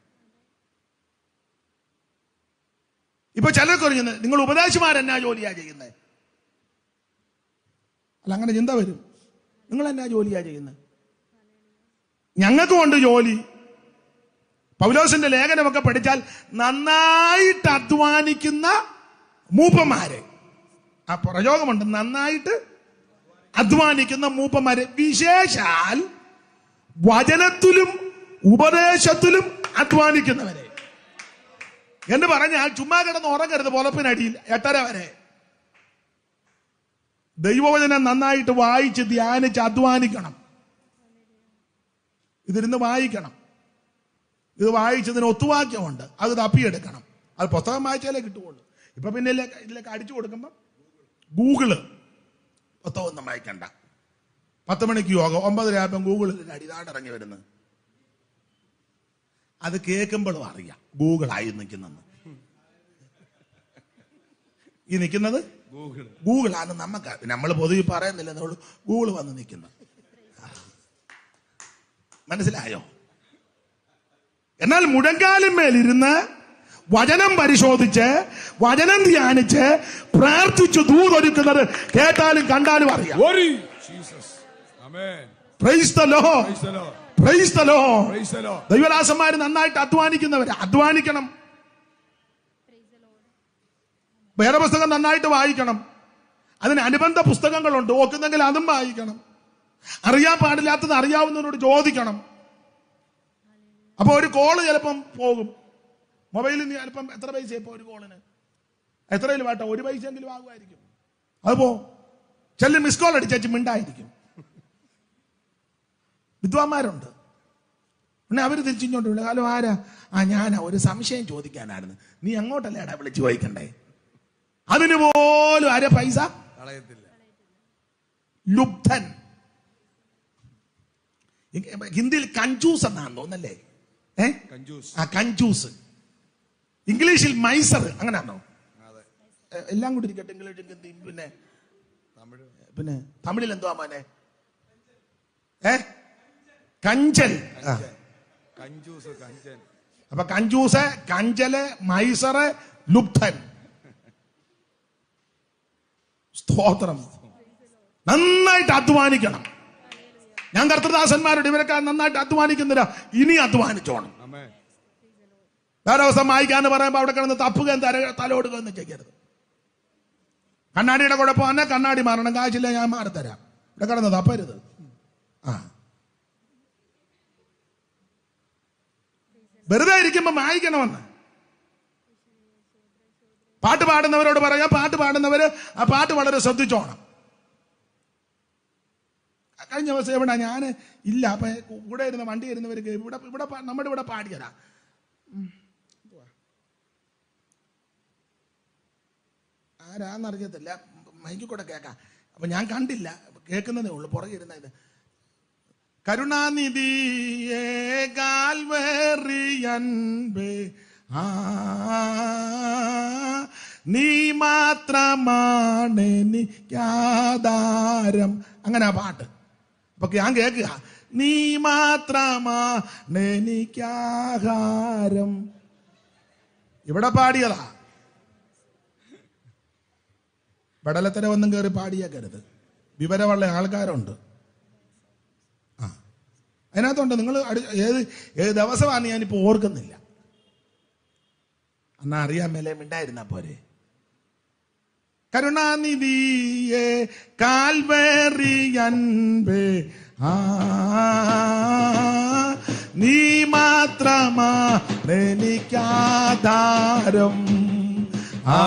ഇപ്പൊ ചിലർക്ക് പറയുന്നത്, നിങ്ങൾ ഉപദേശിമാരെന്നാ ജോലിയാ ചെയ്യുന്നത്? അല്ല, അങ്ങനെ ചിന്ത വരും. നിങ്ങൾ എന്നാ ജോലിയാ ചെയ്യുന്നത്? ഞങ്ങൾക്കും ഉണ്ട് ജോലി. പൗലോസിന്റെ ലേഖനമൊക്കെ പഠിച്ചാൽ നന്നായിട്ട് അധ്വാനിക്കുന്ന മൂപ്പന്മാരെ, ആ പ്രയോഗമുണ്ട്, നന്നായിട്ട് അധ്വാനിക്കുന്ന മൂപ്പന്മാരെ, വിശേഷാൽ വചനത്തിലും ഉപദേശത്തിലും അധ്വാനിക്കുന്നവരെ എന്ന് പറഞ്ഞാൽ ചുമ്മാ കിടന്ന് ഉറങ്ങരുത് പൊലപ്പിനടിയിൽ എട്ടര വരെ. ദൈവവചനം നന്നായിട്ട് വായിച്ച് ധ്യാനിച്ച് അധ്വാനിക്കണം. ഇതിരുന്ന് വായിക്കണം. ഇത് വായിച്ചതിന് ഒത്തുവാക്യമുണ്ട്, അത് തപ്പിയെടുക്കണം. അത് പുസ്തകം വായിച്ചാലേ കിട്ടുകയുള്ളൂ. ഇപ്പൊ പിന്നെ ഇതിലേക്ക് അടിച്ചു കൊടുക്കുമ്പോ ഗൂഗിള്, പുസ്തകമൊന്നും വായിക്കണ്ട. പത്ത് മണിക്ക് യോഗം, ഒമ്പതര ആയപ്പം ഗൂഗിളിൽ അടിതാണ്ട് ഇറങ്ങി വരുന്നത്. അത് കേൾക്കുമ്പോഴും അറിയാം ഗൂഗിളായി നിൽക്കുന്നെന്ന്. ഈ നിൽക്കുന്നത് ഗൂഗിളാണ്. നമുക്ക് നമ്മൾ പൊതുവെ പറയുന്നില്ല, നമ്മൾ ഗൂഗിൾ വന്ന് നിൽക്കുന്നത്. മനസ്സിലായോ? എന്നാൽ മുഴങ്കാലിന്മേലിരുന്ന് വചനം പരിശോധിച്ച് വചനം ധ്യാനിച്ച് പ്രാർത്ഥിച്ചു ദൂതൊരുക്കുന്നത് കേട്ടാലും കണ്ടാലും അറിയാം. Praise the Lord, praise the Lord. ദൈവദാസന്മാര് നന്നായിട്ട് അധ്വാനിക്കുന്നവര് അധ്വാനിക്കണം. വേദപുസ്തകം നന്നായിട്ട് വായിക്കണം. അതിന് അനുബന്ധ പുസ്തകങ്ങളുണ്ട്, ഓക്കുന്നെങ്കിൽ അതും വായിക്കണം. അറിയാൻ പാടില്ലാത്തത് അറിയാവുന്നവരോട് ചോദിക്കണം. അപ്പൊ ഒരു കോള് ചിലപ്പം പോകും. മൊബൈലിൽ നിന്ന് ചിലപ്പം എത്ര പൈസ ഇപ്പൊ ഒരു കോളിന് എത്രയിൽ വേട്ടോ, ഒരു പൈസ എങ്കിലും ആകുമായിരിക്കും. അതിപ്പോ ചെല്ലു മിസ് കോൾ അടിച്ചു മിണ്ടായിരിക്കും. വിദ്വാന്മാരുണ്ട്. പിന്നെ അവര് തിരിച്ചിങ്ങോട്ട് വിളി, ഹലോ ആരാ? ആ ഞാനാ, ഒരു സംശയം ചോദിക്കാനായിരുന്നു. നീ അങ്ങോട്ടല്ലേ എടാ വിളിച്ചു ചോദിക്കണ്ടേ? അതിന് പോലും ആരെ പൈസ കളയത്തില്ല. ലുബ്ധൻ, ഹിന്ദിയിൽ കഞ്ചൂസ് എന്നാണ് തോന്നല്ലേ? ഏ ആ കഞ്ചൂസ്. ഇംഗ്ലീഷിൽ മൈസർ, അങ്ങനെയാണോ? എല്ലാം കൂടി ഇരിക്കട്ടെ. ഇംഗ്ലീഷ്, ഹിന്ദി, പിന്നെ പിന്നെ തമിഴിൽ എന്തുവാ മോനെ? ഏ കഞ്ചൽ. അപ്പൊ കഞ്ചൂസ്, കഞ്ചല്, മൈസറ്, ലുബ്ധൻ. സ്തോത്രം. നന്നായിട്ട് അധ്വാനിക്കണം. ഞാൻ കർത്തൃദാസന്മാരോട് ഇവരൊക്കെ നന്നായിട്ട് അധ്വാനിക്കുന്നില്ല, ഇനി അധ്വാനിച്ചോണം. വേറെ ദിവസം വായിക്കാന്ന് പറയുമ്പോ അവിടെ കിടന്ന് തപ്പുക, തലോടുക എന്ന് ചെയ്യരുത്. കണ്ണാടിയുടെ കുഴപ്പം തന്നെ കണ്ണാടി മാറണം, കാശില്ല ഞാൻ മാറിത്തരാം. ഇവിടെ കിടന്ന് തപ്പരുത്. ആ വെറുതെ ഇരിക്കുമ്പോ വായിക്കണമെന്ന്. പാട്ട് പാടുന്നവരോട് പറയാം, പാട്ട് പാടുന്നവര് ആ പാട്ട് വളരെ ശ്രദ്ധിച്ചോണം. കഴിഞ്ഞ ദിവസം എവിടെ ഞാൻ ഇല്ല, അപ്പൊ കൂടെ ഇരുന്ന വണ്ടി ഇരുന്നവർക്ക് ഇവിടെ ഇവിടെ നമ്മുടെ ഇവിടെ പാടിയതാ. ആരാന്നറിയത്തില്ല, മൈക്കിൽ കൂടെ കേൾക്കാം. അപ്പൊ ഞാൻ കണ്ടില്ല, കേൾക്കുന്നതേ ഉള്ളു. പുറകെ ഇരുന്ന ഇത് കരുണാനിധിയേ കാൽവരിയൻപേ ആ നീ മാത്രമാണ് എനിക്കാധാരം. അങ്ങനെ ആ പാട്ട്. അപ്പൊ ഞാൻ കേൾക്കുക, നീ മാത്രമാണ് എനിക്കാഹാരം. ഇവിടെ പാടിയതാ. ബടലത്തര ഒന്നും കയറി പാടിയേക്കരുത്. വിവരമുള്ള ആൾക്കാരുണ്ട്. ആ അതിനകത്തുണ്ട്. നിങ്ങൾ ഏത് ഏത് ദിവസമാണ് ഞാനിപ്പോ ഓർക്കുന്നില്ല. എന്നാ അറിയാൻ മേലെ മിണ്ടായിരുന്ന പോരെ. കരുണാനിധിയേ കാൽവരിയൻപേ ആ നീ മാത്രമാണ് എനിക്കാധാരം. ആ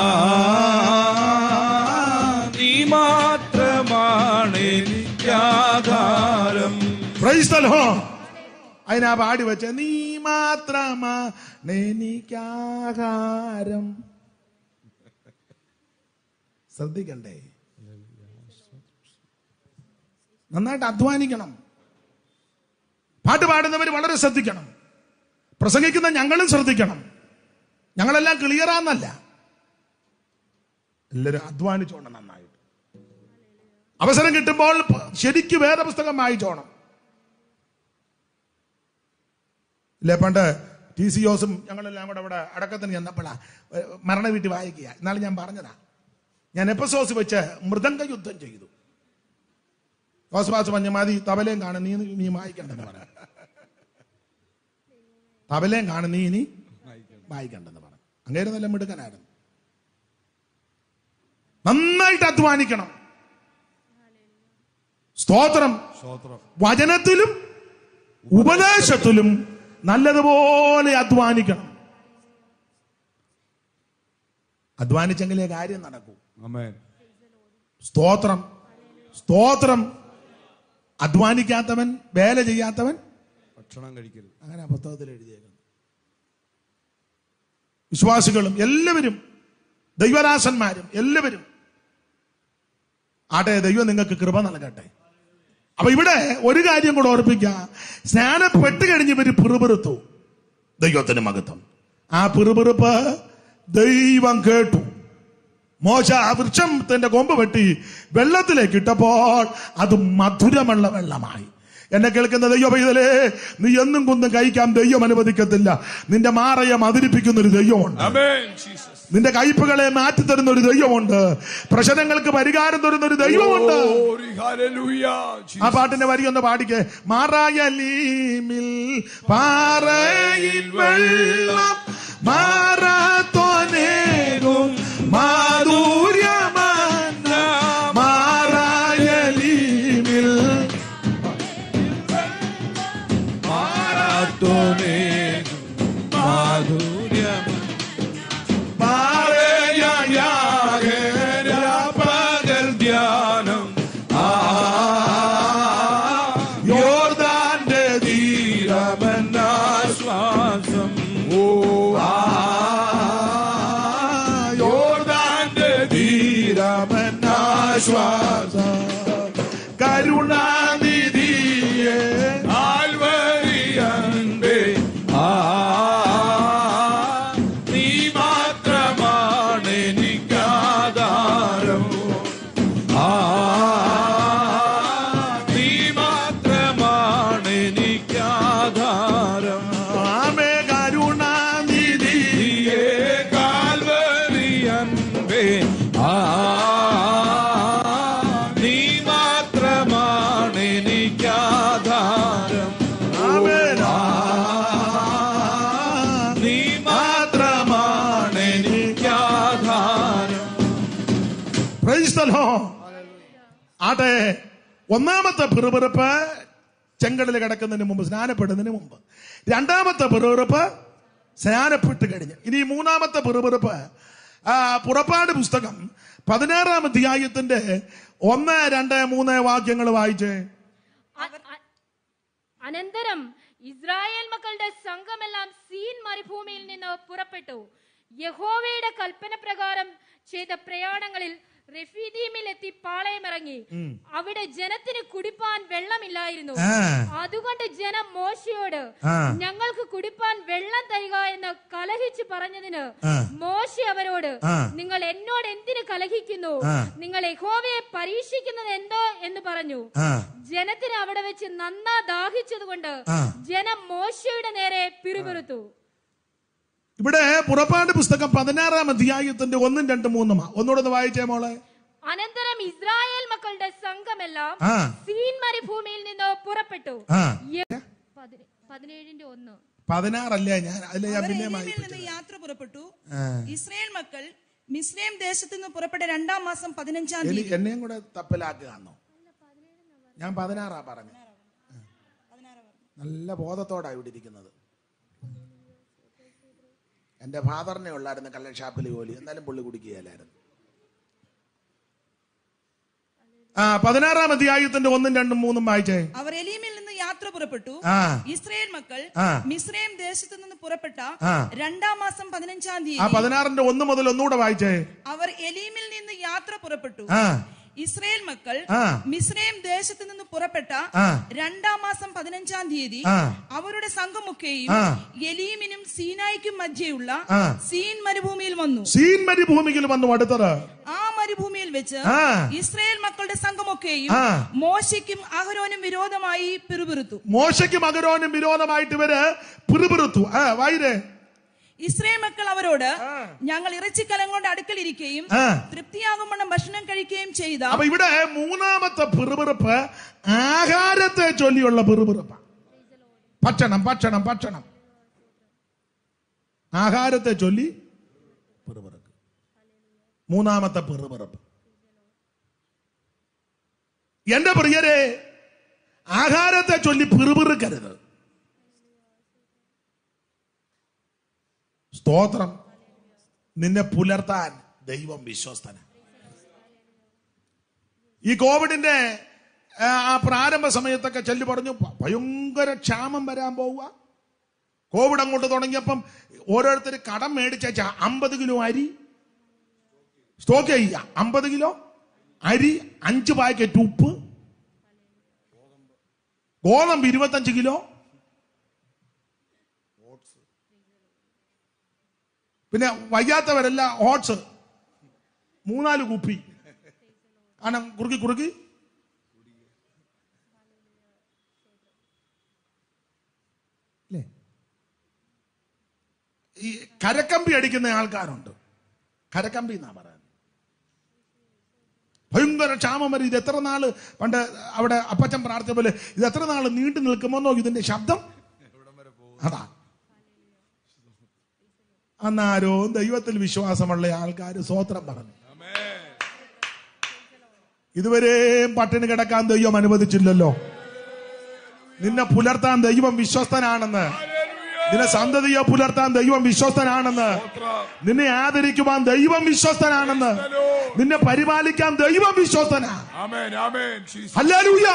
നീ മാത്രമാണ് എനിക്കാധാരം. Price the Lord. അതിനാ പാടി വെച്ച നീ മാത്രമാണ് എനിക്കാഹാരം. ശ്രദ്ധിക്കണ്ടേ? നന്നായിട്ട് അധ്വാനിക്കണം. പാട്ട് പാടുന്നവർ വളരെ ശ്രദ്ധിക്കണം. പ്രസംഗിക്കുന്ന ഞങ്ങളും ശ്രദ്ധിക്കണം. ഞങ്ങളെല്ലാം ക്ലിയറാന്നല്ല, എല്ലാവരും അധ്വാനിച്ചോണം. നന്നായിട്ട് അവസരം കിട്ടുമ്പോൾ ശരിക്കും വേദപുസ്തകം വായിച്ചോണം. ഇല്ലേ, പണ്ട് ടി സി യോസും ഞങ്ങളെല്ലാം കൂടെ ഇവിടെ അടക്കത്തിന് ചെന്നപ്പോഴാ മരണ വീട്ടിൽ വായിക്കുക. എന്നാലും ഞാൻ പറഞ്ഞതാ, ഞാൻ എപ്പസോസ് വെച്ച് മൃദംഗ യുദ്ധം ചെയ്തു. യോസ്വാസ് പറഞ്ഞ മതി, തബലയും കാണും, നീ നീ വായിക്കണ്ടെന്ന് പറഞ്ഞു. തബലയും കാണും, നീ ഇനി വായിക്കണ്ടെന്ന് പറഞ്ഞു. അങ്ങേര് നല്ല മിടുക്കനായിരുന്നു. നന്നായിട്ട് അധ്വാനിക്കണം. സ്തോത്രം. വചനത്തിലും ഉപദേശത്തിലും നല്ലതുപോലെ അധ്വാനിക്കണം. അധ്വാനിച്ചെങ്കിലേ കാര്യം നടക്കൂ. സ്തോത്രം, സ്തോത്രം. അധ്വാനിക്കാത്തവൻ, വേല ചെയ്യാത്തവൻ ഭക്ഷണം കഴിക്കരുത്. അങ്ങനെ പുസ്തകത്തിൽ എഴുതിയേക്കുന്നു. വിശ്വാസികളും എല്ലാവരും, ദൈവദാസന്മാരും എല്ലാവരും ആട്ടെ. ദൈവം നിങ്ങൾക്ക് കൃപ നൽകട്ടെ. അപ്പൊ ഇവിടെ ഒരു കാര്യം കൂടെ ഓർപ്പിക്കാം. സ്നാനപ്പെട്ട് കഴിഞ്ഞ് ഇവര് പിറുപിറുത്തു. ദൈവത്തിന് മഹത്വം. ആ പിറുപിറുപ്പ് ദൈവം കേട്ടു. മോശ ആ വൃക്ഷത്തിന്റെ കൊമ്പ് വെട്ടി വെള്ളത്തിലേക്ക് ഇട്ടപ്പോൾ അത് മധുരമുള്ള വെള്ളമായി. എന്നെ കേൾക്കുന്ന ദൈവ പൈതലേ, നീ എന്നും കുന്നും കഴിക്കാൻ ദൈവം അനുവദിക്കത്തില്ല. നിന്റെ മാറയെ മതിരിപ്പിക്കുന്ന ഒരു ദൈവമുണ്ട്. നിന്റെ കയ്പുകളെ മാറ്റിത്തരുന്ന ഒരു ദൈവമുണ്ട്. പ്രശ്നങ്ങൾക്ക് പരിഹാരം തരുന്ന ഒരു ദൈവമുണ്ട്. ആ പാട്ടിന്റെ വരി ഒന്ന് പാടിക്കേ. മാറായലീമിൽ പാറയിൽ വെള്ളം മാറാത്തോനേകും മാധുര്യമന്ന മാറായലീമിൽ മാറാത്തോനേകും മാധുര്യം പകൽ ധ്യാനം യോർദാന്റെ തീരമെന്നാശ്വാസം ഓ യോർദാന്റെ തീരമെന്നാശ്വാസം കരുണാനിധിയെ ആൽവരിയൻപേ ആ നീ മാത്രമാണ് എനിക്കാധാരം ആ നീ മാത്രമാണ് എനിക്കാധാരം ആമേ കരുണാനിധിയെ കാൽവരിയൻപേ ആ നീ മാത്രമാണ് എനിക്കാധാരം ആമേൻ. നീ മാത്രമാണ് എനിക്കാധാരം Praise the Lord. ആട്ടെ, ഒന്നാമത്തെ പിറുപിറുപ്പ് ചെങ്കടൽ കിടക്കുന്നതിന് മുമ്പ്, സ്നാനപ്പെടുന്നതിന് മുമ്പ്. രണ്ടാമത്തെ പിറുപിറുപ്പ് സ്നാനപ്പെട്ട് കഴിഞ്ഞ്. ഇനി മൂന്നാമത്തെ പിറുപിറുപ്പ് ആ പുറപ്പാട് പുസ്തകം പതിനാറാം അധ്യായത്തിന്റെ ഒന്ന് രണ്ട് മൂന്ന് വാക്യങ്ങൾ വായിച്ചേ. അ- അ- അനന്തരം ഇസ്രായേൽ മക്കളുടെ സംഘമെല്ലാം സീൻ മരുഭൂമിയിൽ നിന്ന് പുറപ്പെട്ടു. യഹോവയുടെ കൽപ്പന പ്രകാരം ചെയ്ത പ്രയാണങ്ങളിൽ റെഫീദീമിൽ എത്തി പാളയമിറങ്ങി. അവിടെ ജനത്തിന് കുടിപ്പാൻ വെള്ളമില്ലായിരുന്നു. ആ. അതുകൊണ്ട് ജനം മോശയോട് ആ. ഞങ്ങൾക്ക് കുടിപ്പാൻ വെള്ളം തരിക എന്ന് കലഹിച്ചു പറഞ്ഞതിന് ആ. മോശ അവരോട് ആ. നിങ്ങൾ എന്നോട് എന്തിന് കലഹിക്കുന്നു? ആ. നിങ്ങൾ യഹോവയെ പരീക്ഷിക്കുന്നത് എന്തോ എന്ന് പറഞ്ഞു. ആ. ജനത്തിന് അവിടെ വെച്ച് നന്നാ ദാഹിച്ചതുകൊണ്ട് ആ. ജനം മോശയുടെ നേരെ പിറുപിറുത്തു. ഇവിടെ പുറപ്പാട് പുസ്തകം പതിനാറാം അധ്യായത്തിന്റെ ഒന്നും രണ്ടും മൂന്നുമാ. ഒന്നുകൂടെ ഒന്ന് വായിച്ചേ മോളെ. അനന്തരം ഇസ്രായേൽ മക്കളുടെ സംഘമെല്ലാം ആ. സീൻ മരുഭൂമിയിൽ നിന്ന് പുറപ്പെട്ടു. ആ. യ- പതിനേ- പതിനേഴിന്റെ ഒന്ന് പതിനാറല്ലേ ഞാൻ അതിലെ ഞാൻ അവർ പിന്നെ എലീമിൽ നിന്ന് യാത്ര പുറപ്പെട്ടു. ഇസ്രായേൽ മക്കൾ മിസ്രൈം ദേശത്തു നിന്ന് പുറപ്പെട്ട രണ്ടാം മാസം പതിനഞ്ചാം തീയതി എന്നെയും കൂടെ തപ്പലാക്കുകയാണോ? ഞാൻ പതിനാറാ പറഞ്ഞു. നല്ല ബോധത്തോടാ ഇവിടെ ഇരിക്കുന്നത്. എന്റെ ഫാദറിനെ ഉള്ളായിരുന്നു കള്ളൻ ഷാപ്പിൽ ജോലി, എന്നാലും പുള്ളി കുടിക്കുകയല്ലായിരുന്നു. ആ പതിനാറാം അധ്യായത്തിന്റെ ഒന്നും രണ്ടും മൂന്നും വായിച്ചേ. അവർ എലീമിൽ നിന്ന് യാത്ര പുറപ്പെട്ടു. ആ. ഇസ്രായേൽ മക്കൾ ആ. മിസ്രൈം ദേശത്തു നിന്ന് പുറപ്പെട്ട ആ. രണ്ടാം മാസം പതിനഞ്ചാം ആ തീയതി പതിനാറിന്റെ ഒന്ന് മുതൽ ഒന്നുകൂടെ വായിച്ചേ. അവർ എലീമിൽ നിന്ന് യാത്ര പുറപ്പെട്ടു. ആ. ഇസ്രായേൽ മക്കൾ ആ. മിസ്രൈം ദേശത്തു നിന്ന് പുറപ്പെട്ട ആ. രണ്ടാം മാസം പതിനഞ്ചാം തീയതി ആ. അവരുടെ സംഘമൊക്കെയും ആ. എലീമിനും സീനായിക്കും മധ്യയുള്ള ആ. സീൻ മരുഭൂമിയിൽ വന്നു. സീൻ മരുഭൂമിയിൽ വന്നു അടുത്തത്. ആ മരുഭൂമിയിൽ വെച്ച് ആ. ഇസ്രായേൽ മക്കളുടെ സംഘമൊക്കെയും ആ. മോശയ്ക്കും അഹരോനും വിരോധമായി പിറുപിറുത്തു. മോശയ്ക്കും അഹരോനും വിരോധമായിട്ട് ഇവര് പിറുപിറുത്തു. ആ വായിരേ. ഇസ്രായേൽ മക്കൾ അവരോട് ഞങ്ങൾ ഇറച്ചിക്കലം കൊണ്ട് അടുക്കലിരിക്കുകയും ആ. തൃപ്തിയാകുമ്പോൾ ഭക്ഷണം കഴിക്കുകയും ചെയ്ത. അപ്പൊ ഇവിടെ മൂന്നാമത്തെ പിറുപിറുപ്പ് ആഹാരത്തെ ചൊല്ലിയുള്ള പിറുപിറുപ്പ്. ഭക്ഷണം ഭക്ഷണം ഭക്ഷണം ആഹാരത്തെ ചൊല്ലി പിറുപിറുക്ക്. മൂന്നാമത്തെ പിറുപിറുപ്പ്. എന്റെ പ്രിയരെ, ആഹാരത്തെ ചൊല്ലി പിറുപിറുക്കരുത്. സ്തോത്രം. നിന്നെ പുലർത്താൻ ദൈവം വിശ്വസ്തന. ഈ കോവിഡിന്റെ ആ പ്രാരംഭ സമയത്തൊക്കെ ചെല്ലു പറഞ്ഞു ഭയങ്കര ക്ഷാമം വരാൻ പോവുക. കോവിഡ് അങ്ങോട്ട് തുടങ്ങിയപ്പം ഓരോരുത്തർ കടം മേടിച്ച അമ്പത് കിലോ അരി സ്റ്റോക്ക് ചെയ്യുക, അമ്പത് കിലോ അരി, അഞ്ച് പാക്കറ്റ് ഉപ്പ്, ഗോതമ്പ് ഇരുപത്തഞ്ച് കിലോ, പിന്നെ വയ്യാത്തവരെല്ലാം ഓട്സ് മൂന്നാല് കുപ്പി. കാരണം കുറുക്കി കുറുക്കി ഈ കരക്കമ്പി അടിക്കുന്ന ആൾക്കാരുണ്ട്. കരക്കമ്പി എന്നാ പറയാൻ. ഭയങ്കര ക്ഷാമം വരും. ഇത് എത്ര നാള് പണ്ട് അവിടെ അപ്പച്ചൻ പ്രാർത്ഥിച്ച പോലെ ഇത് എത്ര നാള് നീണ്ടു നിൽക്കുമെന്നോ ഇതിന്റെ ശബ്ദം. അതാ അന്നാരോ ദൈവത്തിൽ വിശ്വാസമുള്ള ആൾക്കാർ സ്വോത്രം പറഞ്ഞു. ഇതുവരെയും പട്ടിണി കിടക്കാൻ ദൈവം അനുവദിച്ചില്ലല്ലോ. നിന്നെ പുലർത്താൻ ദൈവം വിശ്വസ്തനാണെന്ന്, നിന്നെ സന്തതിയെ പുലർത്താൻ ദൈവം വിശ്വസ്തനാണെന്ന്, നിന്നെ ആദരിക്കുവാൻ ദൈവം വിശ്വസ്തനാണെന്ന്, നിന്നെ പരിപാലിക്കാൻ ദൈവം വിശ്വസ്തനാ. ഹല്ലേലൂയ.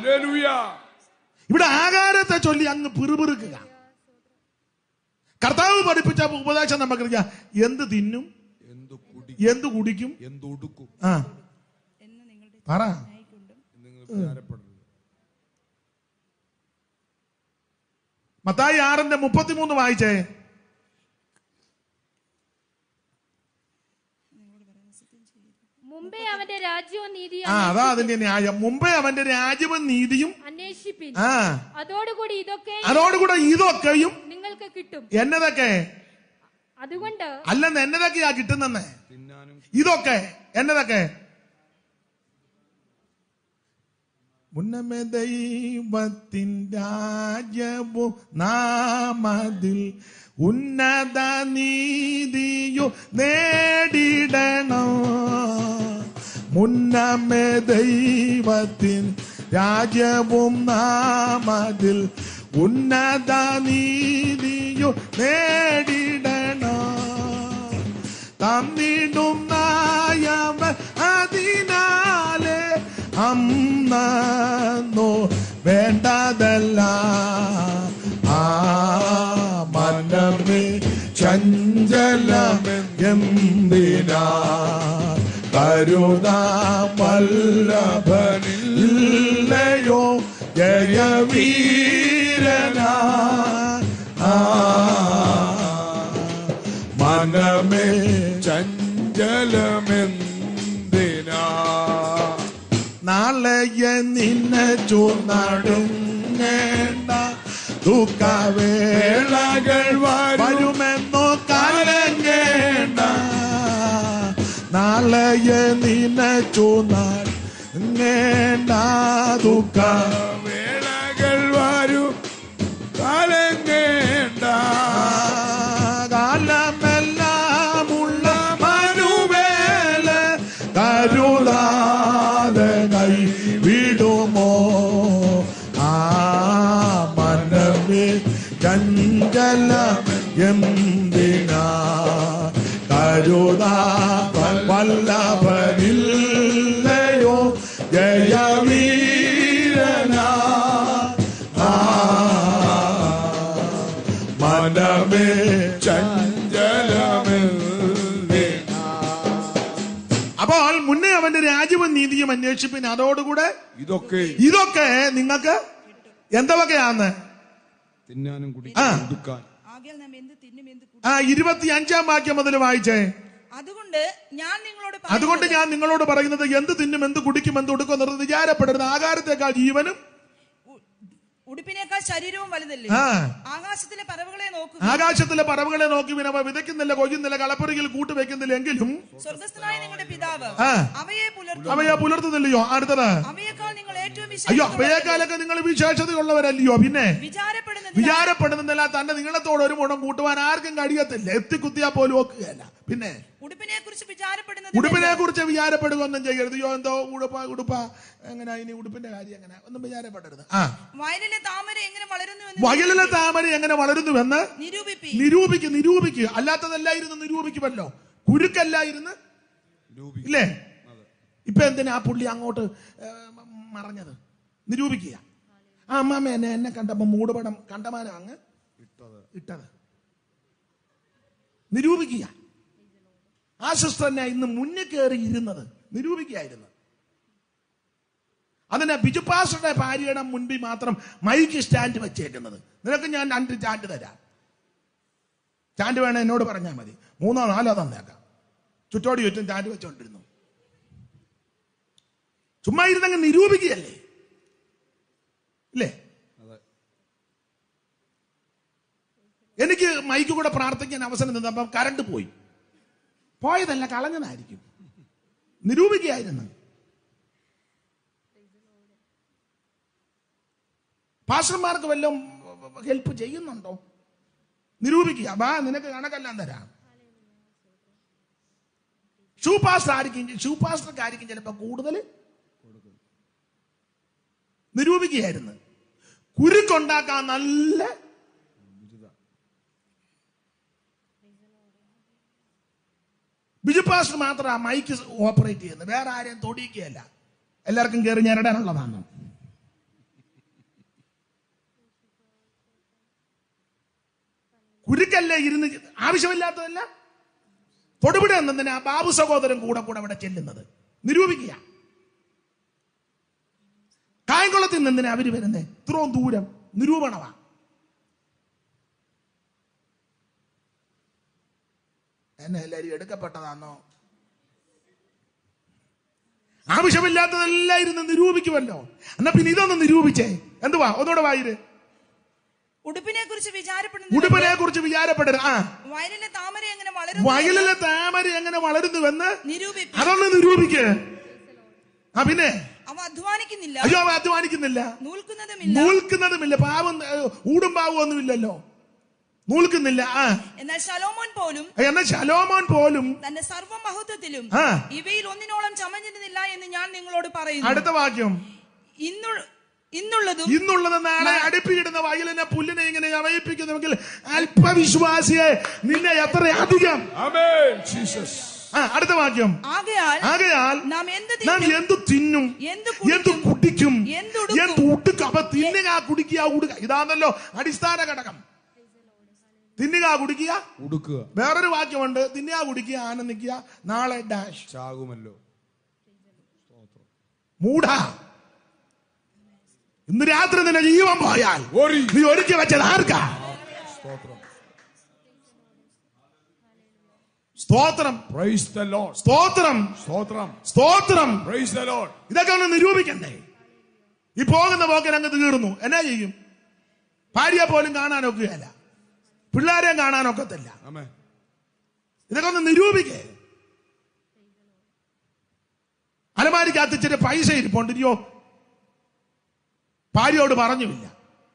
ഇവിടെ ആകാരത്തെ ചൊല്ലി അങ്ങ് പിറുപിറുക്കുക. കർത്താവ് പഠിപ്പിച്ച ഉപദേശം നമുക്കറിയാം. എന്ത് തിന്നും, എന്ത് കുടിക്കും, എന്ത് ഉടുക്കും, ആ പറ. മത്തായി ആറിന്റെ മുപ്പത്തിമൂന്ന് വായിച്ചേ. മുമ്പേ അവന്റെ രാജ്യവും നീതിയും ആ അതാ അതിന്റെ ന്യായം. മുമ്പേ അവന്റെ രാജ്യവും നീതിയും അന്വേഷിപ്പിൻ, ആ അതോടുകൂടി ഇതൊക്കെ അതോടുകൂടെ ഇതൊക്കെയും നിങ്ങൾക്ക് കിട്ടും. എന്നതൊക്കെ അതുകൊണ്ട് അല്ലെന്ന് എന്നതൊക്കെയാ കിട്ടുന്നെന്ന്. തിന്നാനും ഇതൊക്കെ എന്നതൊക്കെ മുന്നമേ ദൈവത്തിൻ രാജ്യവും നാമതിൽ ഉന്നത നീതിയും നേടിടണം. മുന്നമേ ദൈവത്തിൻ രാജ്യവും നാമതിൽ ഉന്നത നീതിയും നേടിടണം. തന്നിടും നായമ അതിനാലെ അന്നോ വേണ്ടതല്ല. ആ മനമേ ചഞ്ചലമെന്തിനാ കരുണാ വല്ലഭനില്ലയോ ജയവീരനാ. ആ മനമേ ചഞ്ചലമെന്തിനാ നാളെയെ നിന്നെ ചൂർന്നടുങ്ങേണ്ട ദുഃഖവേളകൾ വരുമെന്നോ കലങ്ങേണ്ട. നാളെയെ നിന്നെ ചൂർന്നടുങ്ങേണ്ട ദുഃഖവേളകൾ വരും കലങ്ങേണ്ട. കാലമെല്ലാമുള്ള മനുവേല കരുളാതെ കൈ വിടുമോ. ആ മനമേ ചഞ്ചലം എന്തിനാ കരുണാ വല്ലഭനില്ലയോ ജയവീരനാ. ആ മനമേ ചഞ്ചലമെന്തിനാ. അപ്പോൾ മുന്നേ അവന്റെ രാജ്യവും നീതിയും അന്വേഷിപ്പിൻ, അതോടുകൂടെ ഇതൊക്കെ ഇതൊക്കെ നിങ്ങൾക്ക് എന്തൊക്കെയാന്ന് തിന്നാനും ആ. കുടിക്കാനും ഉടുക്കാൻ. ആകയാൽ നാം എന്ത് തിന്നും എന്ത് കുടിക്കും. ആ ഇരുപത്തി അഞ്ചാം വാക്യം മുതൽ വായിച്ചേ. അതുകൊണ്ട് ഞാൻ നിങ്ങളോട് അതുകൊണ്ട് ഞാൻ നിങ്ങളോട് പറയുന്നത് എന്ത് തിന്നും എന്ത് കുടിക്കും എന്ത് ഉടുക്കും എന്നത് വിചാരപ്പെടരുത്. ആകാരത്തെക്കാൾ ജീവനും ഉടുപ്പിനേക്കാൾ ശരീരവും വലുതല്ലേ. ആ ആകാശത്തിലെ പറവുകളെ നോക്കുക. ആകാശത്തിലെ പറവുകളെ നോക്കി വിനവ വിതയ്ക്കുന്നില്ല, കൊയ്യുന്നില്ല, കളപ്പുരയിൽ കൂട്ടുവെക്കുന്നില്ല, എങ്കിലും സ്വർഗസ്ഥനായ നിങ്ങളുടെ പിതാവ് ആ അവയെ പുലർത്തും. അവയെ പുലർത്തുന്നില്ലയോ. അടുത്തത് അവയേക്കാൾ നിങ്ങൾ ഏറ്റവും അയ്യോ വിശേഷത അവയേക്കാളൊക്കെ നിങ്ങൾ വിശേഷതയുള്ളവരല്ലയോ. പിന്നെ വിചാരപ്പെടുന്നത് വിചാരപ്പെടുന്നില്ല. തന്റെ നിങ്ങളത്തോട് ഒരു മുടം കൂട്ടുവാൻ ആർക്കും കഴിയത്തില്ല. എത്തിക്കുത്തിയാ പോലും ഒക്കുകയല്ല. പിന്നെ ഉടുപ്പിനെ കുറിച്ച് വിചാരപ്പെടുന്നത് ഉടുപ്പിനെ കുറിച്ച് വിചാരപ്പെടുകയൊന്നും ചെയ്യരുത്. യോ എന്തോ ഉടുപ്പ ഉടുപ്പ എങ്ങനെ ഇനി ഉടുപ്പിന്റെ കാര്യം എങ്ങനെ ഒന്നും വിചാരപ്പെടരുത്. ആ വയലിലെ താമര എങ്ങനെ വളരുന്നു എന്ന് വയലിലെ താമര എങ്ങനെ വളരുന്നുവെന്ന് നിരൂപിപ്പി. നിരൂപിക്ക് നിരൂപിക്ക് അല്ലാത്തതല്ലായിരുന്നു നിരൂപിക്കുമല്ലോ. കുരുക്കല്ലായിരുന്നു ഇല്ലേ. ഇപ്പൊ എന്തിനാ ആ പുള്ളി അങ്ങോട്ട് മറഞ്ഞത്? നിരൂപിക്കുക. ആ അമ്മാമ്മ എന്നെ എന്നെ കണ്ടപ്പോ മൂടുപടം കണ്ടമാനം അങ്ങ് ഇട്ടത് നിരൂപിക്കുക. ആ സിസ്റ്ററിനെ ഇന്ന് മുന്നിൽ കയറി ഇരുന്നത് നിരൂപിക്കുകയായിരുന്നു. അതിനെ ബിജുപാസ്റ്ററുടെ ഭാര്യയുടെ മുൻപിൽ മാത്രം മൈക്ക് സ്റ്റാൻഡ് വെച്ചേക്കുന്നത്. നിനക്ക് ഞാൻ രണ്ട് സ്റ്റാൻഡ് തരാം. സ്റ്റാൻഡ് വേണം എന്നോട് പറഞ്ഞാൽ മതി. മൂന്നോ നാലോ തന്നേക്കാം. ചുറ്റോടി ചുറ്റും സ്റ്റാൻഡ് വെച്ചോണ്ടിരുന്നു. ചുമ്മാ ഇരുന്നങ്ങ് നിരൂപിക്കുകയല്ലേ ഇല്ലേ. എനിക്ക് മൈക്ക് കൂടെ പ്രാർത്ഥിക്കാൻ അവസരം തന്നപ്പം കറണ്ട് പോയി. പോയതല്ല, കളഞ്ഞതായിരിക്കും. നിരൂപിക്കുകയായിരുന്നു. പാസ്റ്റർമാർക്ക് വല്ലതും ഹെൽപ്പ് ചെയ്യുന്നുണ്ടോ? നിരൂപിക്കുക. ബാ, നിനക്ക് കണക്കെല്ലാം തരാം. ഷൂ പാസ്റ്റർ ആയിരിക്കും, ഷൂ പാസ്റ്റർക്ക് ആയിരിക്കും ചിലപ്പോ കൂടുതൽ. നിരൂപിക്കുകയായിരുന്നു. കുരുക്കുണ്ടാക്കാൻ നല്ല ബിജു പാസ്റ്റർ മാത്രമാണ് മൈക്ക് ഓപ്പറേറ്റ് ചെയ്യുന്നത്. വേറെ ആരെയും തൊടിയിക്കുകയല്ല. എല്ലാവർക്കും കയറി ഞെരടാനുള്ളതാണ്. കുരുക്കല്ലേ ഇരുന്ന്, ആവശ്യമില്ലാത്തതല്ല. തൊടുപിട എന്നതിന് ആ ബാബു സഹോദരൻ കൂടെ കൂടെ ഇവിടെ ചെല്ലുന്നത് നിരൂപിക്കുക. കായംകുളത്തിൽ നിന്നിനെ അവര് വരുന്നേ, ഇത്രയും ദൂരം നിരൂപണമാ. എന്നെ എല്ലാരും എടുക്കപ്പെട്ടതാണോ? ആവശ്യമില്ലാത്തതെല്ലാം ഇരുന്ന് നിരൂപിക്കുമല്ലോ. എന്നാ പിന്നെ ഇതൊന്ന് നിരൂപിച്ചേ. എന്തുവാ? ഒന്നുകൂടെ വായിര്. ഉടുപ്പിനെ കുറിച്ച് വിചാരപ്പെടുന്നു. ഉടുപ്പിനെ കുറിച്ച് വിചാരപ്പെടരുത്. ആ, വയലിലെ താമര എങ്ങനെ വളരുന്നു, വയലിലെ താമര എങ്ങനെ വളരുന്നുവെന്ന് നിരൂപിപ്പ്. അതൊന്ന് നിരൂപിക്ക്. ആ, പിന്നെ അവ അധ്വാനിക്കുന്നില്ല. അയ്യോ, അവ അധ്വാനിക്കുന്നില്ല, നൂൽക്കുന്നതുമില്ല. നൂൽക്കുന്നതുമില്ല. പാവം, ഊടും പാവം ഒന്നുമില്ലല്ലോ, നൂൽക്കുന്നില്ല. ആ, എന്നാൽ ശലോമോൻ പോലും എന്നാൽ ശലോമോൻ പോലും തന്റെ സർവ്വമഹത്വത്തിലും ആ, ഇവയിൽ ഒന്നിനോളം ചമഞ്ഞിരുന്നില്ല എന്ന് ഞാൻ നിങ്ങളോട് പറയുന്നു. അടുത്ത വാക്യം. ഇന്നു ഇന്നുള്ളതും ഇന്നുള്ളത് നാളെ അടുപ്പിയിടുന്ന വയലിനെ പുല്ലിനെ ഇങ്ങനെ അവയിപ്പിക്കുന്നുവെങ്കിൽ അല്പവിശ്വാസിയെ നിന്നെ എത്ര അധികം. Amen Jesus. ആ, അടുത്ത വാക്യം. ആകയാൽ ആകയാൽ നാം എന്ത് നാം തിന്നും, എന്ത് തിന്നും, എന്ത് എന്ത് കുടിക്കും, എന്തുടുക്കും, എന്ത് ഉടുക്കും. അപ്പൊ തിന്നുക, കുടിക്കുക, ഉടുക. ഇതാണല്ലോ അടിസ്ഥാന ഘടകം. തിന്നുക, കുടിക്കുക, ഉടുക്കുക. വേറൊരു വാക്യമുണ്ട്, തിന്നുക, കുടിക്കുക, ആനന്ദിക്കുക, നാളെ ഡാഷ് ചാകുമല്ലോ. മൂഢ, ഇന്ന് രാത്രി നിന്റെ ജീവൻ പോയാൽ നീ ഒരുക്കി വെച്ചത് ആർക്കാ? സ്തോത്രം. സ്തോത്രം. Praise the Lord. സ്തോത്രം. സ്തോത്രം. സ്തോത്രം. Praise the Lord. ഇതൊക്കെ ഒന്ന് നിരൂപിക്കണ്ടേ? ഈ പോകുന്ന പോക്കൻ അങ്ങ് തീർന്നു. എന്നാ ചെയ്യും? ഭാര്യയെ പോലും കാണാനൊക്കുകയല്ല, പിള്ളേരെയും കാണാനൊക്കത്തില്ല. ആമേൻ. ഇതൊക്കെ ഒന്ന് നിരൂപിക്കേ. അലമാരിക്കകത്ത് ഇച്ചിരി പൈസ ഇരിപ്പുണ്ടിരിയോ, ഭാര്യയോട് പറഞ്ഞുമില്ല.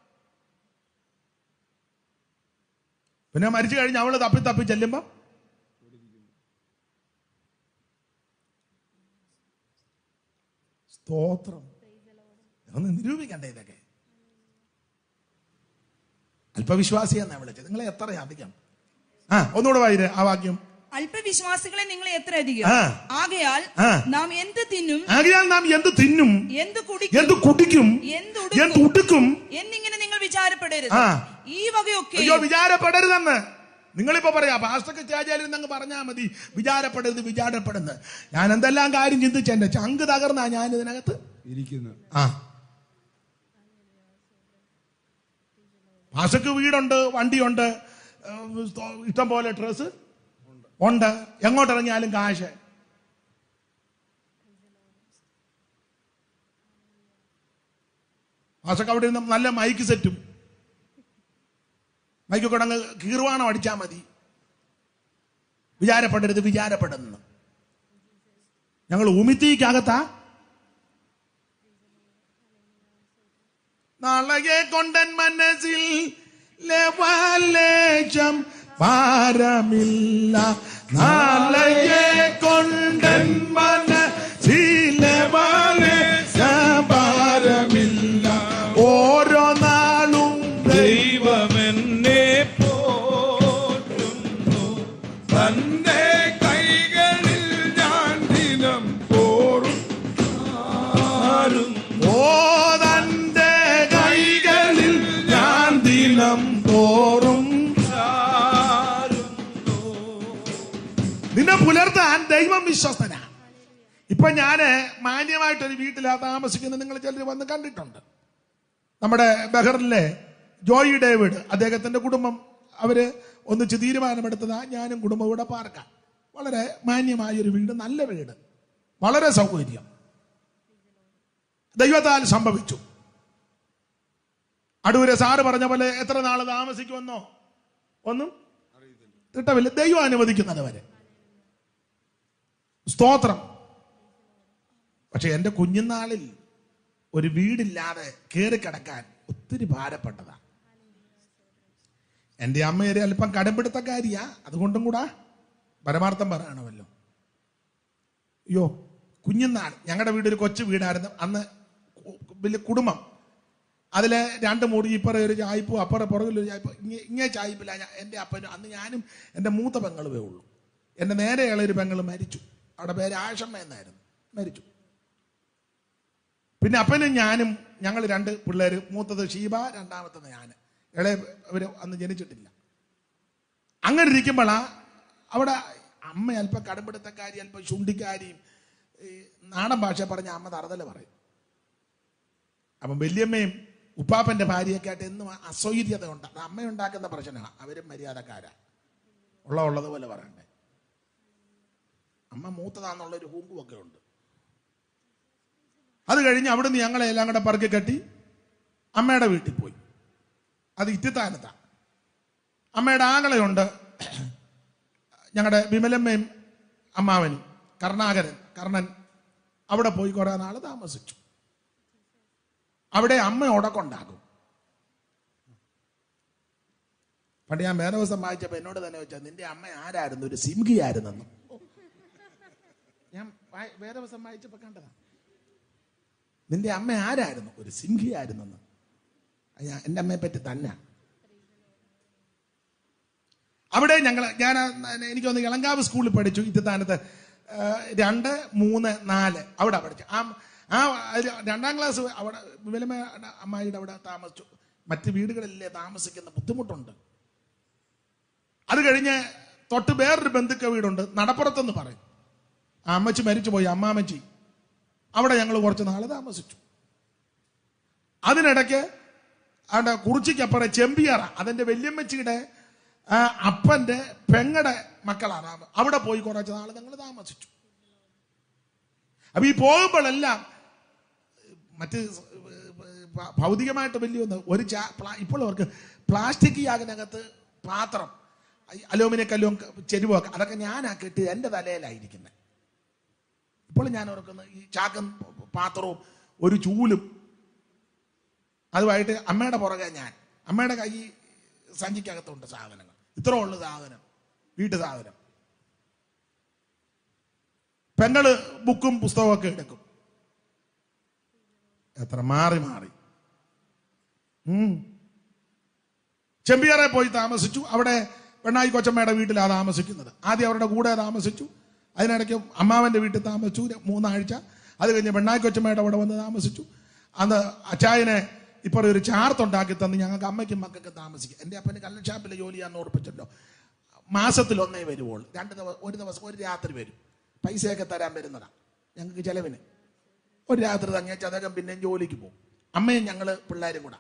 പിന്നെ മരിച്ചു കഴിഞ്ഞ് അവള് തപ്പി തപ്പി ചെല്ലുമ്പോ സ്തോത്രം. ഒന്ന് നിരൂപിക്കണ്ടേ ഇതൊക്കെ? അല്പവിശ്വാസിയെന്നാ വിളിച്ചത്. നിങ്ങളെ എത്ര അധികം. ആ, ഒന്നുകൂടെ വായിര് ആ വാക്യം. അല്പവിശ്വാസികളെ നിങ്ങളെ എത്ര അധികം. ആ. ആകയാൽ ആ. നാം എന്ത് തിന്നും, ആകയാൽ നാം എന്ത് തിന്നും, എന്ത് കുടിക്കും, എന്ത് കുടിക്കും, എന്ത് എന്ത് ഉടുക്കും എന്നിങ്ങനെ നിങ്ങൾ വിചാരപ്പെടരുത്. ആ. ഈ വകയൊക്കെ അയ്യോ, വിചാരപ്പെടരുതെന്ന് നിങ്ങളിപ്പോ പറയാ. പാസ്റ്റർക്ക് ചേച്ചാലിരുന്നങ്ങ് പറഞ്ഞാൽ മതി, വിചാരപ്പെടരുത്, വിചാരപ്പെടുന്നത്. ഞാൻ എന്തെല്ലാം കാര്യം ചിന്തിച്ച എന്റെ ചങ്ക് തകർന്നാ ഞാൻ ഇതിനകത്ത് ഇരിക്കുന്നു. ആ, പാസ്റ്റർക്ക് വീടുണ്ട്, വണ്ടിയുണ്ട്, ഇഷ്ടം പോലെ ഡ്രസ് ഉണ്ട്, എങ്ങോട്ടിറങ്ങിയാലും കാശ്. പാസ്റ്റർക്ക് അവിടെ ഇരുന്ന് നല്ല മൈക്ക് സെറ്റും, മൈക്ക് കൊടങ്ങ് കീർവാണം അടിച്ചാൽ മതി. വിചാരപ്പെടരുത്, വിചാരപ്പെടുന്നു. ഞങ്ങൾ ഉമിത്തിക്കകത്താ. നാളെ കൊണ്ടൻ മനസ്സിൽ ലേശം ഭാരമില്ല, നാളെ കൊണ്ടൻ മനസ്സിൽ ലേശം ഭാരമില്ല. ഓരോ നാളും ദൈവമെന്നെ പോറ്റുന്നു, തന്റെ കൈകളിൽ ഞാൻ ദിനം തോറും ഓ തന്റെ കൈകളിൽ ഞാൻ ദിനം തോറും നിന്നെ പുലർത്താൻ ദൈവം വിശ്വസ്തനാ. ഇപ്പൊ ഞാന് മാന്യമായിട്ടൊരു വീട്ടിലാ താമസിക്കുന്നത്. നിങ്ങൾ ചിലർ വന്ന് കണ്ടിട്ടുണ്ട്. നമ്മുടെ ബഹറിലെ ജോയി ഡേവിഡ്, അദ്ദേഹത്തിന്റെ കുടുംബം, അവര് ഒന്നിച്ച് തീരുമാനമെടുത്തതാ ഞാനും കുടുംബം ഇവിടെ പാർക്കാം. വളരെ മാന്യമായൊരു വീട്, നല്ല വീട്, വളരെ സൗകര്യം ദൈവത്താൽ സംഭവിച്ചു. അടൂരെ സാറ് പറഞ്ഞ പോലെ എത്ര നാള് താമസിക്കുമെന്നോ ഒന്നും തിട്ടമില്ല, ദൈവം അനുവദിക്കുന്നത് വരെ. സ്തോത്രം. പക്ഷെ എന്റെ കുഞ്ഞുനാളിൽ ഒരു വീടില്ലാതെ കയറി കിടക്കാൻ ഒത്തിരി ഭാരപ്പെട്ടതാണ്. എന്റെ അമ്മയൊരു അല്പം കടമ്പിടുത്തക്കാരിയാ, അതുകൊണ്ടും കൂടാ പരമാർത്ഥം പറയണമല്ലോ. അയ്യോ, കുഞ്ഞുനാൾ ഞങ്ങളുടെ വീട് ഒരു കൊച്ചു വീടായിരുന്നു അന്ന്, വലിയ കുടുംബം. അതിലെ രണ്ട് മുറി, ഇപ്പറ ഒരു ചായ്പും അപ്പുറ പുറകിലൊരു ചായ്പ, ഇങ്ങനെ ഇങ്ങനെ ചായ്പില്ല. എൻ്റെ അപ്പനും അന്ന് ഞാനും എൻ്റെ മൂത്ത പെങ്ങളുമേ ഉള്ളൂ. എൻ്റെ നേരെ ഇളയൊരു പെങ്ങൾ മരിച്ചു. അവിടെ പേര് ആഷമ്മ എന്നായിരുന്നു, മരിച്ചു. പിന്നെ അപ്പനും ഞാനും, ഞങ്ങൾ രണ്ട് പിള്ളേർ, മൂത്തത് ഷീബ, രണ്ടാമത്തത് ഞാൻ. ഇളയ അവർ അന്ന് ജനിച്ചിട്ടില്ല. അങ്ങനെ ഇരിക്കുമ്പോഴാ അവിടെ അമ്മ അല്പം കടമ്പിടുത്തക്കാരി, അല്പം ചുണ്ടിക്കാരിയും, നാടൻ ഭാഷ പറഞ്ഞ അമ്മ തറുതല പറയും. അപ്പം വല്യമ്മയും ഉപ്പാപ്പന്റെ ഭാര്യയൊക്കെ ആയിട്ട് എന്നും അസൗകര്യത ഉണ്ട്. അത് അമ്മയുണ്ടാക്കുന്ന പ്രശ്നമാണ്. അവരും മര്യാദക്കാരാ, ഉള്ള ഉള്ളതുപോലെ പറയണ്ടേ. അമ്മ മൂത്തതാന്നുള്ളൊരു ഹൂങ്കുമൊക്കെ ഉണ്ട്. അത് കഴിഞ്ഞ് അവിടുന്ന് ഞങ്ങളെ എല്ലാം കൂടെ പറക്കി കെട്ടി അമ്മയുടെ വീട്ടിൽ പോയി. അത് ഇത്തിത്താനത്താ. അമ്മയുടെ ആങ്ങളയുണ്ട്, ഞങ്ങളുടെ വിമലമ്മയും അമ്മാവനും, കർണാകരൻ കർണൻ. അവിടെ പോയി കുറെ നാള് താമസിച്ചു. അവിടെ അമ്മ ഉടക്കുണ്ടാകും. പണ്ട് ഞാൻ വേറെ ദിവസം വായിച്ചപ്പോ എന്നോട് തന്നെ വെച്ചാൽ, നിന്റെ അമ്മ ആരായിരുന്നു? ഒരു സിംഹിയായിരുന്നെന്ന്. ഞാൻ വേറെ ദിവസം വായിച്ചപ്പോ കണ്ടതാ. നിന്റെ അമ്മ ആരായിരുന്നു? ഒരു സിംഹിയായിരുന്നെന്ന്. ഞാൻ എൻ്റെ അമ്മയെ പറ്റി തന്നെ. അവിടെ ഞങ്ങൾ ഞാൻ എനിക്ക് തോന്നുന്നു ഇളങ്കാവ് സ്കൂളിൽ പഠിച്ചു. ഇത്തിത്താനത്ത് രണ്ട് മൂന്ന് നാല് അവിടെ പഠിച്ചു. ആ ആ രണ്ടാം ക്ലാസ് അവിടെ വിമലമ്മ അമ്മായിയുടെ അവിടെ താമസിച്ചു. മറ്റ് വീടുകളിലെ താമസിക്കുന്ന ബുദ്ധിമുട്ടുണ്ട്. അത് കഴിഞ്ഞ് തൊട്ട് വേറൊരു ബന്ധുക്ക വീടുണ്ട്, നടപ്പുറത്തെന്ന് പറയും. ആ അമ്മച്ചി മരിച്ചു പോയി, അമ്മാമ്മച്ചി. അവിടെ ഞങ്ങൾ കുറച്ച് നാള് താമസിച്ചു. അതിനിടയ്ക്ക് അവിടെ കുറിച്ചിക്കപ്പുറം ചെമ്പിയാറ, അതെന്റെ വല്യമ്മച്ചിയുടെ അപ്പന്റെ പെങ്ങടെ മക്കളാണ്. അവിടെ പോയി കുറച്ച് നാള് ഞങ്ങൾ താമസിച്ചു. അപ്പൊ ഈ പോകുമ്പോഴെല്ലാം മറ്റ് ഭൗതികമായിട്ട് വലിയൊന്ന് ഒരു ചാ ഇപ്പോൾ അവർക്ക് പ്ലാസ്റ്റിക് യാഗിനകത്ത് പാത്രം, അലൂമിനിയം കല്ലും ചെരുവൊക്കെ, അതൊക്കെ ഞാനാ കെട്ടി എൻ്റെ തലയിലായിരിക്കുന്നത്. ഇപ്പോൾ ഞാൻ ഓർക്കുന്നു ഈ ചാക്കും പാത്രവും ഒരു ചൂലും അതുമായിട്ട് അമ്മയുടെ പുറകെ ഞാൻ. അമ്മയുടെ കൈ സഞ്ചിക്കകത്തുണ്ട് സാധനങ്ങൾ, ഇത്ര ഉള്ള സാധനം, വീട്ടു സാധനം. പെങ്ങള് ബുക്കും പുസ്തകവും ഒക്കെ എടുക്കും. എത്ര മാറി മാറി. ഉം ചെമ്പിയാറെ പോയി താമസിച്ചു. അവിടെ പെണ്ണായി കൊച്ചമ്മയുടെ വീട്ടിലാണ് താമസിക്കുന്നത്. ആദ്യം അവരുടെ കൂടെ താമസിച്ചു. അതിനിടയ്ക്ക് അമ്മാവന്റെ വീട്ടിൽ താമസിച്ചു മൂന്നാഴ്ച. അത് കഴിഞ്ഞ് പെണ്ണായി കൊച്ചമ്മയുടെ അവിടെ വന്ന് താമസിച്ചു. അന്ന് അച്ചായനെ ഇപ്പോൾ ഒരു ചാർത്തുണ്ടാക്കി തന്ന് ഞങ്ങൾക്ക് അമ്മയ്ക്കും മക്കൾക്കും താമസിക്കും. എൻ്റെ അപ്പന് കള്ളഷാപ്പിലെ ജോലിയാന്ന് ഓർപ്പിച്ചല്ലോ. മാസത്തിൽ ഒന്നേ വരുവുള്ളൂ. രണ്ട് ദിവസം ഒരു ദിവസം ഒരു രാത്രി വരും. പൈസയൊക്കെ തരാൻ വരുന്നതാണ് ഞങ്ങൾക്ക് ചെലവിന്. ഒരു രാത്രി തങ്ങിയാൽ അദ്ദേഹം പിന്നെയും ജോലിക്ക് പോകും. അമ്മയും ഞങ്ങള് പിള്ളേരും കൂടെ.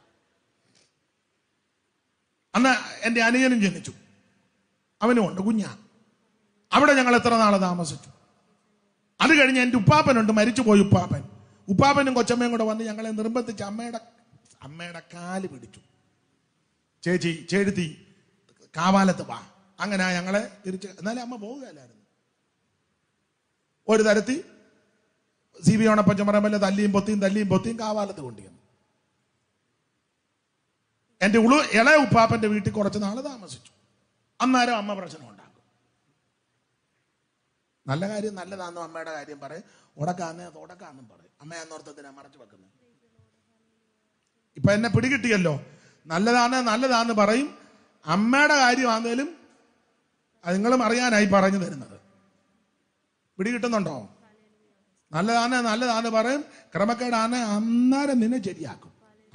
അന്ന് എൻ്റെ അനുജനും ജനിച്ചു, അവനും ഉണ്ട് കുഞ്ഞാ. അവിടെ ഞങ്ങൾ എത്ര നാളെ താമസിച്ചു. അത് കഴിഞ്ഞ് എൻ്റെ ഉപ്പാപ്പനുണ്ട്, മരിച്ചുപോയി ഉപ്പാപ്പൻ. ഉപ്പാപ്പനും കൊച്ചമ്മയും കൂടെ വന്ന് ഞങ്ങളെ നിർബന്ധിച്ച് അമ്മയുടെ അമ്മയുടെ കാല് പിടിച്ചു. ചേച്ചി ചേഴുത്തി കാവാലത്ത് വാ. അങ്ങനെ ഞങ്ങളെ തിരിച്ച്, എന്നാലും അമ്മ പോവുകയല്ലായിരുന്നു. ഒരു തരത്തിൽ സി ബി ഓണപ്പച്ചമറമ്പല്ല തല്ലിയും പൊത്തിയും തല്ലിയും പൊത്തിയും കാവാലത്ത് കൊണ്ടുവന്നു. എന്റെ ഉളു ഇളയ ഉപ്പാപ്പന്റെ വീട്ടിൽ കുറച്ച് നാള് താമസിച്ചു. അന്നേരം അമ്മ പ്രശ്നം ഉണ്ടാക്കും. നല്ല കാര്യം നല്ലതാണെന്നും അമ്മയുടെ കാര്യം പറയും, ഉടക്കാന്നേ അത് ഉടക്കാന്നും പറയും. അമ്മ എന്നോർത്തതിനാ മറച്ചു വെക്കുന്നത്. ഇപ്പൊ എന്നെ പിടികിട്ടിയല്ലോ. നല്ലതാണ് നല്ലതാന്ന് പറയും. അമ്മയുടെ കാര്യമാണെങ്കിലും അത് നിങ്ങളും അറിയാനായി പറഞ്ഞു തരുന്നത്. പിടികിട്ടുന്നുണ്ടോ? നല്ലതാണ് നല്ലതാന്ന് പറയും, ക്രമക്കേടാണ് അന്നേരം നിന്നെ ശരിയാക്കും.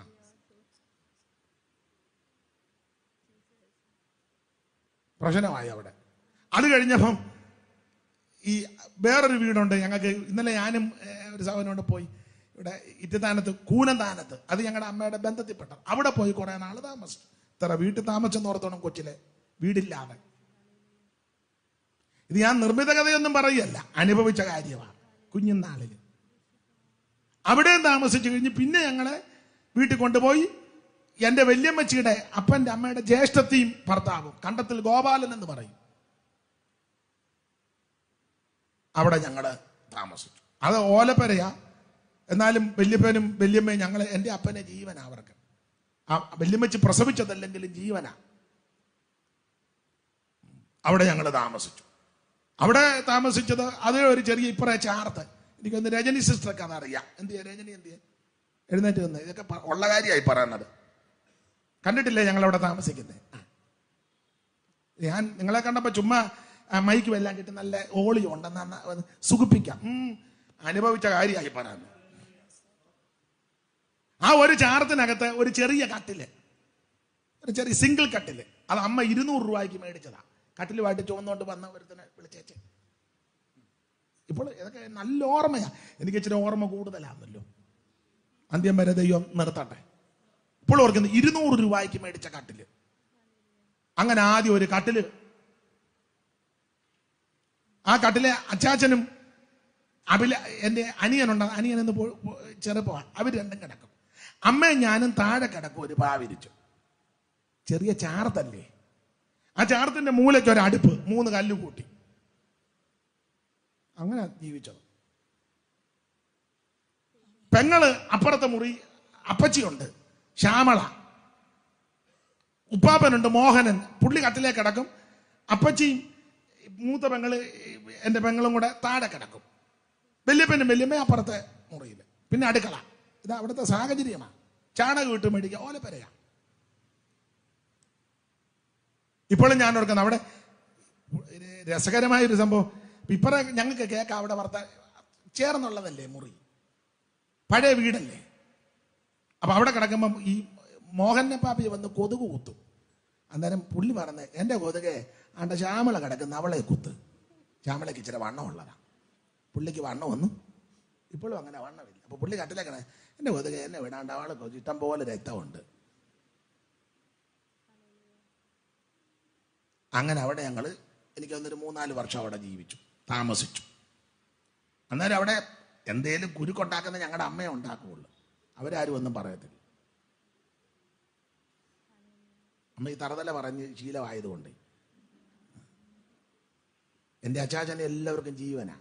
പ്രശ്നമായി അവിടെ. അത് കഴിഞ്ഞപ്പം ഈ വേറൊരു വീടുണ്ട് ഞങ്ങൾക്ക്. ഇന്നലെ ഞാനും ഒരു സഹോദരനോട് പോയി. ഇവിടെ ഇറ്റത്താനത്ത് കൂനന്താനത്ത്, അത് ഞങ്ങളുടെ അമ്മയുടെ ബന്ധത്തിൽപ്പെട്ട. അവിടെ പോയി കുറെ നാള് താമസിച്ചു. ഇത്ര വീട്ടിൽ താമസിച്ചെന്ന് ഓർത്തോണം കൊച്ചിലെ വീടില്ലാതെ. ഇത് ഞാൻ നിർമ്മിത കഥയൊന്നും പറയല്ല, അനുഭവിച്ച കാര്യമാണ്. കുഞ്ഞുനാളിൽ അവിടെയും താമസിച്ചു കഴിഞ്ഞ് പിന്നെ ഞങ്ങളെ വീട്ടിൽ കൊണ്ടുപോയി എന്റെ വല്യമ്മച്ചിയുടെ അപ്പന്റെ അമ്മയുടെ ജ്യേഷ്ഠത്തെയും ഭർത്താവും കണ്ടത്തിൽ ഗോപാലൻ എന്ന് പറയും. അവിടെ ഞങ്ങള് താമസിച്ചു. അത് ഓലപ്പരയാ. എന്നാലും വല്യപ്പനും വല്യമ്മയും ഞങ്ങള്, എന്റെ അപ്പനെ ജീവനാ അവർക്ക്. ആ വല്യമ്മച്ചി പ്രസവിച്ചതല്ലെങ്കിലും ജീവനാ. അവിടെ ഞങ്ങൾ താമസിച്ചു. അവിടെ താമസിച്ചത് അത് ഒരു ചെറിയ ഇപ്പറേ ചാർത്ത്. എനിക്കൊന്ന് രജനി സിസ്റ്റർക്ക് അതറിയാം. എന്ത് ചെയ്യാ രജനി, എന്ത് ചെയ്യാ എഴുന്നേറ്റ് നിന്ന് ഇതൊക്കെ ഉള്ള കാര്യമായി പറയുന്നത്. കണ്ടിട്ടില്ലേ ഞങ്ങളവിടെ താമസിക്കുന്നത്? ഞാൻ നിങ്ങളെ കണ്ടപ്പോ ചുമ്മാ മൈക്കും എല്ലാം കിട്ടി നല്ല ഓളിയോ ഉണ്ടെന്ന് സുഖിപ്പിക്കാം. അനുഭവിച്ച കാര്യമായി പറയുന്നത്. ആ ഒരു ചാർത്തിനകത്ത് ഒരു ചെറിയ കട്ടില്, ഒരു ചെറിയ സിംഗിൾ കട്ടില്, അത് അമ്മ ഇരുന്നൂറ് രൂപയ്ക്ക് മേടിച്ചതാ. കട്ടിലുമായിട്ട് ചുവന്നുകൊണ്ട് വന്ന ഒരുത്തനെ വിളിച്ചേച്ച്. ഇപ്പോൾ ഇതൊക്കെ നല്ല ഓർമ്മയാ. എനിക്ക് ഇച്ചിരി ഓർമ്മ കൂടുതലാണല്ലോ. അന്ത്യം വരെ ദൈവം നിർത്തട്ടെ. ഇപ്പോൾ ഓർക്കുന്നത് ഇരുന്നൂറ് രൂപയ്ക്ക് മേടിച്ച കട്ടില്. അങ്ങനെ ആദ്യം ഒരു കട്ടില്, ആ കട്ടിലെ അച്ചാച്ചനും അഭില എന്റെ അനിയനുണ്ട്, അനിയൻ എന്ന് ചെറുപ്പമാണ്. അവർ രണ്ടും കിടക്കും. അമ്മയും ഞാനും താഴെ കിടക്കും ഒരു പാവിരിച്ചു. ചെറിയ ചാർത്തല്ലേ, ആ ചാർത്തിന്റെ മൂലയ്ക്ക് ഒരു അടുപ്പ്, മൂന്ന് കല്ല് കൂട്ടി. അങ്ങനെ ജീവിച്ചത്. പെങ്ങള് അപ്പുറത്തെ മുറി അപ്പച്ചിയുണ്ട്, ശ്യാമള. ഉപ്പാപ്പനുണ്ട് മോഹനൻ, പുള്ളി കട്ടിലേക്ക് കിടക്കും. അപ്പച്ചിയും മൂത്ത പെങ്ങള് എന്റെ പെങ്ങളും കൂടെ താഴെ കിടക്കും. വല്യപ്പനും വല്യമ്മയും അപ്പുറത്തെ മുറിയിൽ. പിന്നെ അടുക്കള. ഇതാ അവിടുത്തെ സാഹചര്യമാണ്. ചാണകം ഇട്ട് മേടിക്കുക, ഓലപ്പരയാ. ഇപ്പോഴും ഞാൻ ഓർക്കുന്നത് അവിടെ രസകരമായൊരു സംഭവം. ഇപ്പറ ഞങ്ങൾക്ക് കേൾക്കാം, അവിടെ വർത്ത ചേർന്നുള്ളതല്ലേ മുറി, പഴയ വീടല്ലേ. അപ്പൊ അവിടെ കിടക്കുമ്പം ഈ മോഹനെ പാപ്പി വന്ന് കൊതുക് കുത്തും. അന്നേരം പുള്ളി പറഞ്ഞ്, എന്റെ കൊതുകെ ആണ്ട ശ്യാമള കിടക്കുന്ന അവളെ കുത്ത്. ശ്യാമളയ്ക്ക് ഇച്ചിരി വണ്ണം ഉള്ളതാ. പുള്ളിക്ക് വണ്ണം വന്നു. ഇപ്പോഴും അങ്ങനെ വണ്ണമില്ല. അപ്പൊ പുള്ളി കട്ടിലേക്കണേ, എന്റെ കൊതുകെ എന്നെ വിടാണ്ട്, അവളെ ഇഷ്ടം പോലെ രക്തമുണ്ട്. അങ്ങനെ അവിടെ ഞങ്ങള് എനിക്ക് വന്നൊരു മൂന്നാല് വർഷം അവിടെ ജീവിച്ചു, താമസിച്ചു. അന്നേരം അവിടെ എന്തേലും കുരുക്കുണ്ടാക്കുന്ന ഞങ്ങളുടെ അമ്മയെ ഉണ്ടാക്കുകയുള്ളു. അവരാരും ഒന്നും പറയത്തില്ല. അമ്മ ഈ തറതല പറഞ്ഞ് ശീലമായതുകൊണ്ട്. എൻ്റെ അച്ചാച്ചനെ എല്ലാവർക്കും ജീവനാ.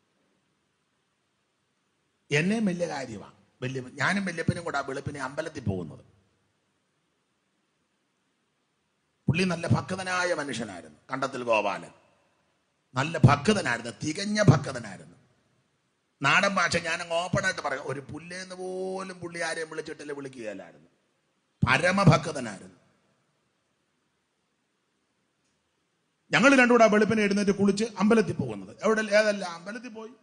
എന്നെയും വലിയ കാര്യമാണ്. വലിയ ഞാനും വല്യപ്പനും കൂടെ ആ വെളുപ്പിനെ അമ്പലത്തിൽ പോകുന്നത്. പുള്ളി നല്ല ഭക്തനായ മനുഷ്യനായിരുന്നു. കണ്ടത്തിൽ ഗോപാലൻ നല്ല ഭക്തനായിരുന്നു, തികഞ്ഞ ഭക്തനായിരുന്നു. നാടൻ ഭാഷ ഞാനങ്ങ് ഓപ്പണായിട്ട് പറയാം, ഒരു പുല്ലേന്ന് പോലും പുള്ളി ആരെയും വിളിച്ചിട്ടില്ല, വിളിക്കുകയല്ലായിരുന്നു. പരമഭക്തനായിരുന്നു. ഞങ്ങൾ രണ്ടുകൂടെ വെളുപ്പിനെ എഴുന്നേറ്റ് കുളിച്ച് അമ്പലത്തിൽ പോകുന്നത്. എവിടെ ഏതല്ല അമ്പലത്തിൽ പോയി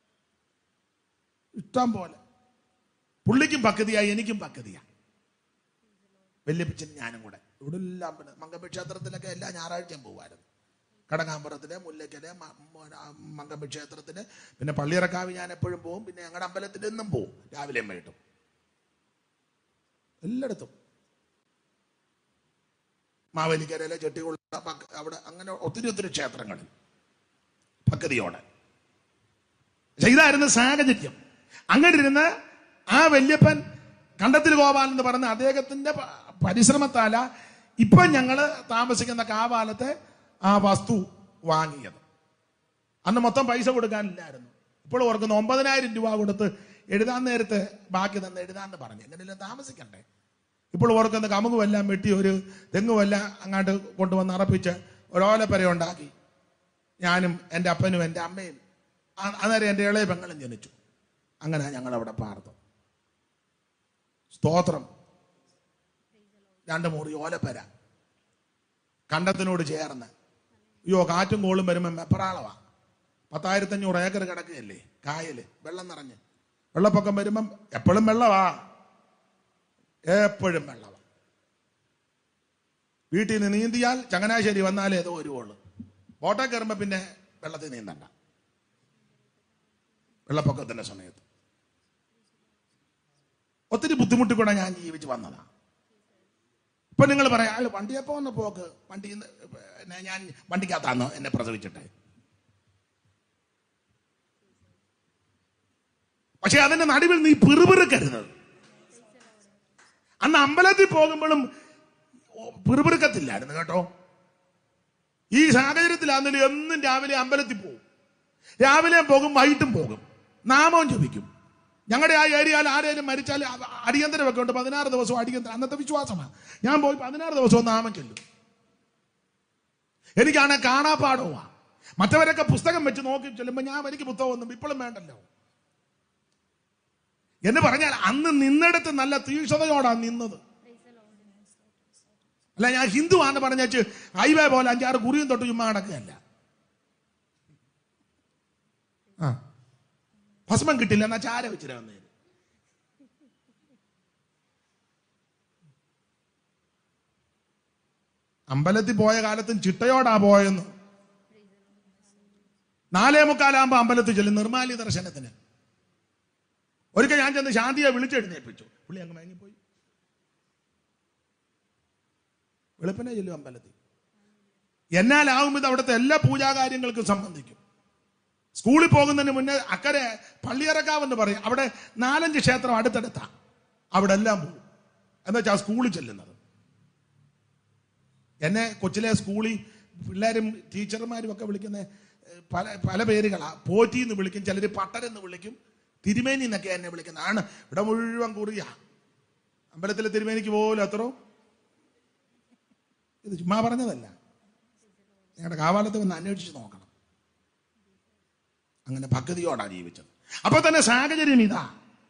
ഇഷ്ടം പോലെ. പുള്ളിക്കും പക്വതയായി, എനിക്കും പക്വതയാ. വല്യപ്പച്ചൻ ഞാനും കൂടെ ഇവിടെ എല്ലാം അമ്പലം, മങ്കമ്പി ക്ഷേത്രത്തിലൊക്കെ എല്ലാ ഞായറാഴ്ചയും പോകുമായിരുന്നു. കടങ്ങാമ്പുറത്തിലെ മുല്ലയ്ക്കലെ മങ്കമ്പി ക്ഷേത്രത്തിന്, പിന്നെ പള്ളിയിറക്കാവ് ഞാൻ എപ്പോഴും പോകും. പിന്നെ ഞങ്ങളുടെ അമ്പലത്തിൽ എന്നും പോകും, രാവിലെയും വൈകിട്ടും എല്ലായിടത്തും. മാവേലിക്കരയിലെ ചെട്ടികുള അവിടെ അങ്ങനെ ഒത്തിരി ഒത്തിരി ക്ഷേത്രങ്ങളിൽ ഭക്തിയോടെ. പക്ഷെ ഇതായിരുന്നു സാഹചര്യം. അങ്ങനെ ഇരുന്ന് ആ വല്യപ്പൻ കണ്ടത്തിൽ ഗോപാലൻ എന്ന് പറഞ്ഞ അദ്ദേഹത്തിന്റെ പരിശ്രമത്താല ഇപ്പൊ ഞങ്ങള് താമസിക്കുന്ന കാവാലത്തെ ആ വസ്തു വാങ്ങിയത്. അന്ന് മൊത്തം പൈസ കൊടുക്കാനില്ലായിരുന്നു. ഇപ്പോൾ ഓർക്കുന്ന ഒമ്പതിനായിരം രൂപ കൊടുത്ത് എഴുതാൻ നേരത്ത് ബാക്കി തന്നെ എഴുതാന്ന് പറഞ്ഞു. എങ്ങനെയെല്ലാം താമസിക്കണ്ടേ. ഇപ്പോൾ ഓർക്കുന്ന കമുകുമെല്ലാം വെട്ടി ഒരു തെങ്ങുമെല്ലാം അങ്ങോട്ട് കൊണ്ടുവന്ന് അറപ്പിച്ച് ഒരോലപ്പര ഉണ്ടാക്കി. ഞാനും എൻ്റെ അപ്പനും എൻ്റെ അമ്മയും അന്നേരം എൻ്റെ ഇളയ പെങ്ങളും ജനിച്ചു. അങ്ങനെ ഞങ്ങളവിടെ പാർത്തു. സ്തോത്രം. രണ്ട് മുറി ഓലപ്പര കണ്ടത്തിനോട് ചേർന്ന്. അയ്യോ കാറ്റും കോളും വരുമ്പോൾ മെപ്പറാളവാ. പത്തായിരത്തഞ്ഞൂറ് ഏക്കർ കിടക്കുകയല്ലേ കായല്, വെള്ളം നിറഞ്ഞ്. വെള്ളപ്പൊക്കം വരുമ്പം എപ്പോഴും വെള്ളവാ, എപ്പോഴും വെള്ളവാ. വീട്ടിൽ നിന്ന് നീന്തിയാൽ ചങ്ങനാശ്ശേരി വന്നാലേ ഏതോ ഒരു കോള്. ബോട്ടെ കയറുമ്പോ പിന്നെ വെള്ളത്തിൽ നീന്തണ്ട വെള്ളപ്പൊക്കത്തിന്റെ സമയത്ത്. ഒത്തിരി ബുദ്ധിമുട്ടിക്കൂടെ ഞാൻ ജീവിച്ച് വന്നതാ. ഇപ്പൊ നിങ്ങൾ പറയാം, അയാൾ വണ്ടിയപ്പോ ഒന്ന് പോക്ക്, വണ്ടി ഞാൻ വണ്ടിക്കകത്താന്നോ എന്നെ പ്രസവിച്ചിട്ടെ. പക്ഷെ അതിന്റെ നടുവിൽ നീ പിറുപിറുക്കരുത്. അന്ന് അമ്പലത്തിൽ പോകുമ്പോഴും പിറുപിറുക്കത്തില്ലായിരുന്നു കേട്ടോ. ഈ സാഹചര്യത്തിലാണെങ്കിലും എന്നും രാവിലെ അമ്പലത്തിൽ പോകും. രാവിലെ പോകും, വൈകിട്ടും പോകും, നാമവും ജപിക്കും. ഞങ്ങളുടെ ആ ഏരിയയിൽ ആരെങ്കിലും മരിച്ചാൽ അടിയന്തരമൊക്കെ ഉണ്ട്. പതിനാറ് ദിവസവും അടിയന്തരം, അന്നത്തെ വിശ്വാസമാണ്. ഞാൻ പോയി പതിനാറ് ദിവസവും നാമം ചൊല്ലും. എനിക്കാണ് കാണാപ്പാടവുമാ. മറ്റവരൊക്കെ പുസ്തകം വെച്ച് നോക്കി ചെല്ലുമ്പോൾ ഞാൻ എനിക്ക് പുസ്തകമൊന്നും ഇപ്പോഴും വേണ്ടല്ലോ എന്ന് പറഞ്ഞാൽ അന്ന് നിന്നിടത്ത് നല്ല തീക്ഷണതയോടാണ് നിന്നത്. അല്ല ഞാൻ ഹിന്ദു ആണെന്ന് പറഞ്ഞേച്ച് ഹൈവേ പോലെ അഞ്ചാറ് കുറിയും തൊട്ട് ചുമ്മാ നടക്കുകയല്ല. ആ ഭസ്മം കിട്ടില്ല എന്നാ ചാര വെച്ചിട്ട് വന്നേര്. അമ്പലത്തിൽ പോയ കാലത്തും ചിട്ടയോടാ പോയെന്ന്. നാലേ മുക്കാലാകുമ്പോ അമ്പലത്തിൽ ചെല്ലും നിർമാലി ദർശനത്തിന്. ഒരിക്കൽ ഞാൻ ചെന്ന് ശാന്തിയെ വിളിച്ചെഴുന്നേൽപ്പിച്ചു. പുള്ളി അങ്ങ് മയങ്ങിപ്പോയി. വെളുപ്പിനെ ചെല്ലും അമ്പലത്തിൽ. എന്നാലാവും ഇത് അവിടുത്തെ എല്ലാ പൂജാകാര്യങ്ങൾക്കും സംബന്ധിക്കും. സ്കൂളിൽ പോകുന്നതിന് മുന്നേ അക്കരെ പള്ളിയറക്കാവെന്ന് പറയും. അവിടെ നാലഞ്ച് ക്ഷേത്രം അടുത്തടുത്താ. അവിടെ എല്ലാം പോകും. എന്ന് വെച്ചാൽ സ്കൂളിൽ ചെല്ലുന്നത്. എന്നെ കൊച്ചിലെ സ്കൂളിൽ പിള്ളേരും ടീച്ചർമാരും ഒക്കെ വിളിക്കുന്ന പല പല പേരുകളാ. പോറ്റി എന്ന് വിളിക്കും, ചിലർ പട്ടരെന്ന് വിളിക്കും, തിരുമേനി എന്നൊക്കെ എന്നെ വിളിക്കുന്നത്. ആണ് ഇവിടെ മുഴുവൻ കുറിയ. അമ്പലത്തിലെ തിരുമേനിക്ക് പോലും അത്രോ. ഇത് ചുമ്മാ പറഞ്ഞതല്ല, ഞങ്ങളുടെ കാവാലത്ത് വന്ന് അന്വേഷിച്ച് നോക്കണം. അങ്ങനെ ഭക്തിയോടാണ് ജീവിച്ചത്. അപ്പൊ തന്നെ സാഹചര്യം ഇതാ.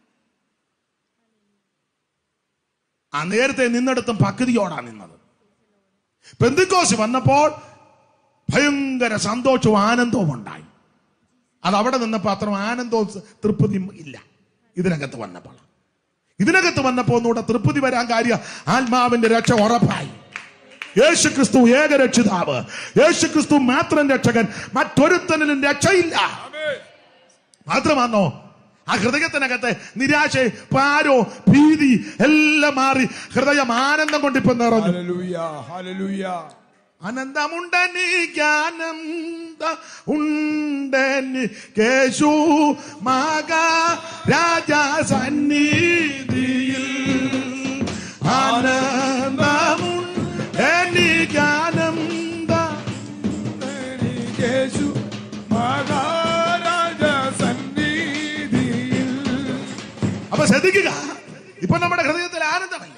ആ നേരത്തെ നിന്നിടത്തും ഭക്തിയോടാണ് നിന്നത്. പെന്തിക്കോസ് വന്നപ്പോൾ ഭയങ്കര സന്തോഷവും ആനന്ദവും ഉണ്ടായി. അത് അവിടെ നിന്നപ്പോൾ അത്ര ആനന്ദവും തൃപ്തിയും ഇല്ല. ഇതിനകത്ത് വന്നപ്പോൾ ഇതിനകത്ത് വന്നപ്പോ ഒന്നുകൂടെ തൃപ്തി വരാൻ കാര്യം ആത്മാവിന്റെ രക്ഷ ഉറപ്പായി. യേശു ക്രിസ്തു ഏകരക്ഷിതാവ്, യേശു ക്രിസ്തു മാത്രം രക്ഷകൻ, മറ്റൊരുത്തനിലും രക്ഷയില്ല. മാത്രമാണോ ആ ഹൃദയത്തിനകത്ത് നിരാശ, പാരോ, ഭീതി എല്ലാം മാറി ഹൃദയം ആനന്ദം കൊണ്ടിപ്പോ നിറഞ്ഞു. ആനന്ദമുണ്ടെനിക്കാനന്ദ ഉണ്ടെനിക്കേശു മഹാരാജാ സന്നിധിയിൽ. ആനന്ദമുണ്ടെനിക്കാനന്ദ എനിക്കേശു മഹാരാജാ സന്നിധിയിൽ. അപ്പൊ ശ്രദ്ധിക്കുക, ഇപ്പൊ നമ്മുടെ ഹൃദയത്തിൽ ആനന്ദമല്ലേ.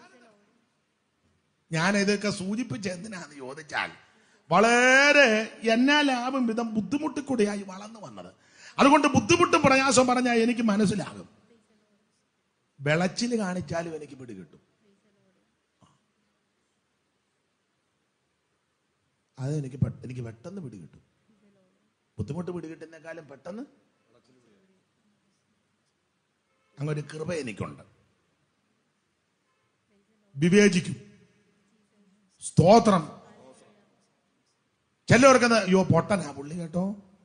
ഞാൻ ഇതൊക്കെ സൂചിപ്പിച്ച എന്തിനാന്ന് ചോദിച്ചാൽ വളരെ എന്നാലാവും വിധം ബുദ്ധിമുട്ടിൽ കൂടിയായി വളർന്നു വന്നത്. അതുകൊണ്ട് ബുദ്ധിമുട്ടും പ്രയാസവും പറഞ്ഞാൽ എനിക്ക് മനസ്സിലാകും. വെളച്ചില് കാണിച്ചാലും എനിക്ക് പിടികിട്ടും. അത് എനിക്ക് എനിക്ക് പെട്ടെന്ന് പിടികിട്ടും. ബുദ്ധിമുട്ട് പിടികിട്ടുന്നേക്കാളും പെട്ടെന്ന് അങ്ങൊരു കൃപ എനിക്കുണ്ട്. വിവേചിക്കും. സ്തോത്രം. ചിലവർക്ക് അയ്യോ പൊട്ടനാ പുള്ളി കേട്ടോ,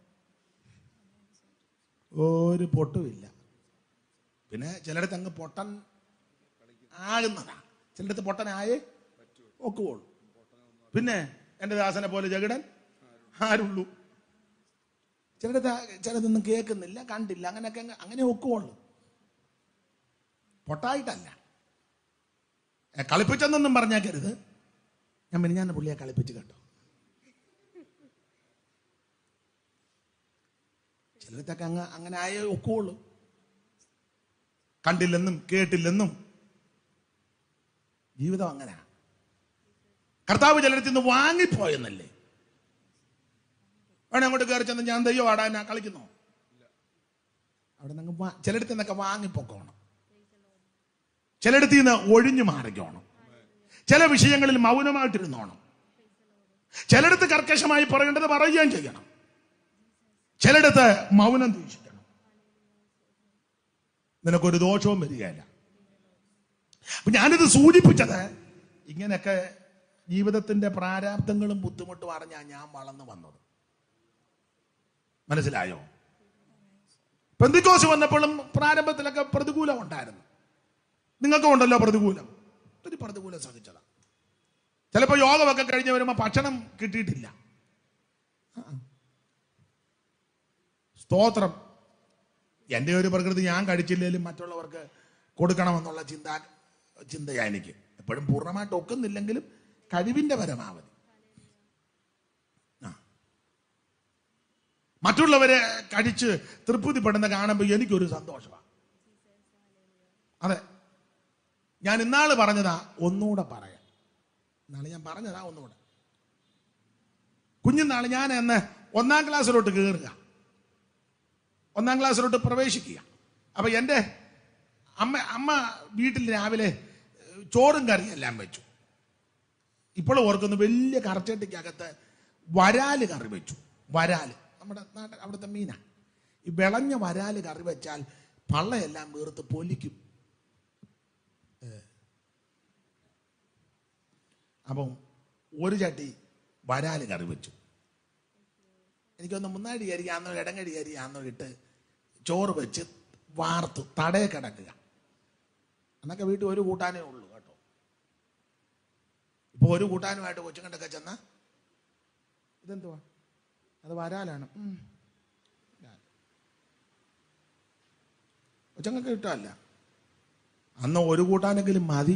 ഒരു പൊട്ടുമില്ല. പിന്നെ ചിലടത്ത് അങ്ങ് പൊട്ടൻ ആകുന്നതാ, ചിലടത്ത് പൊട്ടനായേ ഒക്കുള്ളൂ. പിന്നെ എന്റെ ദാസനെ പോലെ ജഗടൻ ആരുള്ളൂ. ചിലടത്ത് ചിലതൊന്നും കേൾക്കുന്നില്ല, കണ്ടില്ല, അങ്ങനെയൊക്കെ അങ്ങനെ ഒക്കുള്ളൂ. പൊട്ടായിട്ടല്ല. കളിപ്പിച്ചെന്നൊന്നും പറഞ്ഞേക്കരുത്. ഞാൻ പിന്നെ ഞാൻ പുള്ളിയെ കളിപ്പിച്ച് കേട്ടോ. ചിലരത്തൊക്കെ അങ്ങ് അങ്ങനെ ആയേ ഒക്കുള്ളൂ. കണ്ടില്ലെന്നും കേട്ടില്ലെന്നും ജീവിതം അങ്ങനെ. കർത്താവ് ചിലരത്തിൽ നിന്ന് വാങ്ങിപ്പോയെന്നല്ലേ. വേണേ അങ്ങോട്ട് കയറി ചെന്ന് ഞാൻ ദൈവം ആടാൻ കളിക്കുന്നോ? അവിടെ നിന്ന് ചിലടത്ത് നിന്നൊക്കെ വാങ്ങിപ്പോക്കോണം. ചിലടത്തിൽ നിന്ന് ഒഴിഞ്ഞു മാറിക്കോണം. ചില വിഷയങ്ങളിൽ മൗനമായിട്ടിരുന്നോണം. ചിലടത്ത് കർക്കശമായി പറയേണ്ടത് പറയുകയും ചെയ്യണം. ചിലടത്ത് മൗനം വീക്ഷിക്കണം. നിനക്കൊരു ദോഷവും വരികയില്ല. അപ്പൊ ഞാനിത് സൂചിപ്പിച്ചത് ഇങ്ങനെയൊക്കെ ജീവിതത്തിന്റെ പ്രാരാബ്ദങ്ങളും ബുദ്ധിമുട്ടും അറിഞ്ഞാ ഞാൻ വളർന്നു വന്നത്. മനസ്സിലായോ? പെന്തിക്കോസ് വന്നപ്പോഴും പ്രാരംഭത്തിലൊക്കെ പ്രതികൂലം ഉണ്ടായിരുന്നു. നിങ്ങൾക്കും ഉണ്ടല്ലോ പ്രതികൂലം. ഒത്തിരി പ്രതികൂലം സഹിച്ചതാ. ചിലപ്പോ യോഗമൊക്കെ കഴിഞ്ഞ് വരുമ്പോ ഭക്ഷണം കിട്ടിയിട്ടില്ല. സ്തോത്രം. എന്റെ ഒരു പ്രകൃതി ഞാൻ കഴിച്ചില്ലെങ്കിലും മറ്റുള്ളവർക്ക് കൊടുക്കണമെന്നുള്ള ചിന്ത ചിന്തയാ എനിക്ക്. എപ്പോഴും പൂർണ്ണമായിട്ട് ഒക്കുന്നില്ലെങ്കിലും കഴിവിന്റെ പരമാവധി. ആ മറ്റുള്ളവരെ കഴിച്ച് തൃപ്തിപ്പെടുന്ന കാണുമ്പോൾ എനിക്കൊരു സന്തോഷമാണ്. അതെ, ഞാൻ ഇന്നാള് പറഞ്ഞതാ, ഒന്നുകൂടെ പറയാം. ഇന്നാള് ഞാൻ പറഞ്ഞതാ ഒന്നുകൂടെ. കുഞ്ഞുനാള് ഞാൻ എന്ന് ഒന്നാം ക്ലാസ്സിലോട്ട് കയറുക, ഒന്നാം ക്ലാസ്സിലോട്ട് പ്രവേശിക്കുക. അപ്പൊ എൻ്റെ അമ്മ അമ്മ വീട്ടിൽ രാവിലെ ചോറും കറിയും എല്ലാം വെച്ചു. ഇപ്പോൾ ഓർക്കുന്നു, വലിയ കറച്ചട്ടിക്കകത്ത് വരാല് കറി വെച്ചു. വരാല് നമ്മുടെ നാട്ടിൽ അവിടുത്തെ മീനാ. ഈ വിളഞ്ഞ വരാല് കറി വെച്ചാൽ പള്ളയെല്ലാം വീർത്ത് പൊലിക്കും. അപ്പം ഒരു ചട്ടി വരാല് കറി വെച്ചു. എനിക്കൊന്ന് മുന്നാടി അരിയാന്നോ ഇടങ്ങടി അരിയാന്നോ ഇട്ട് ചോറ് വെച്ച് വാർത്തു തടയെ കിടക്കുക. എന്നൊക്കെ വീട്ടിൽ ഒരു കൂട്ടാനേ ഉള്ളൂ കേട്ടോ. ഇപ്പൊ ഒരു കൂട്ടാനുമായിട്ട് കൊച്ചുങ്ങണ്ടൊക്കെ ചെന്ന ഇതെന്തുവാ, അത് വരാലാണ്. കൊച്ചുങ്ങൾക്ക് ഇഷ്ടമല്ല. അന്ന് ഒരു കൂട്ടാനെങ്കിലും മതി.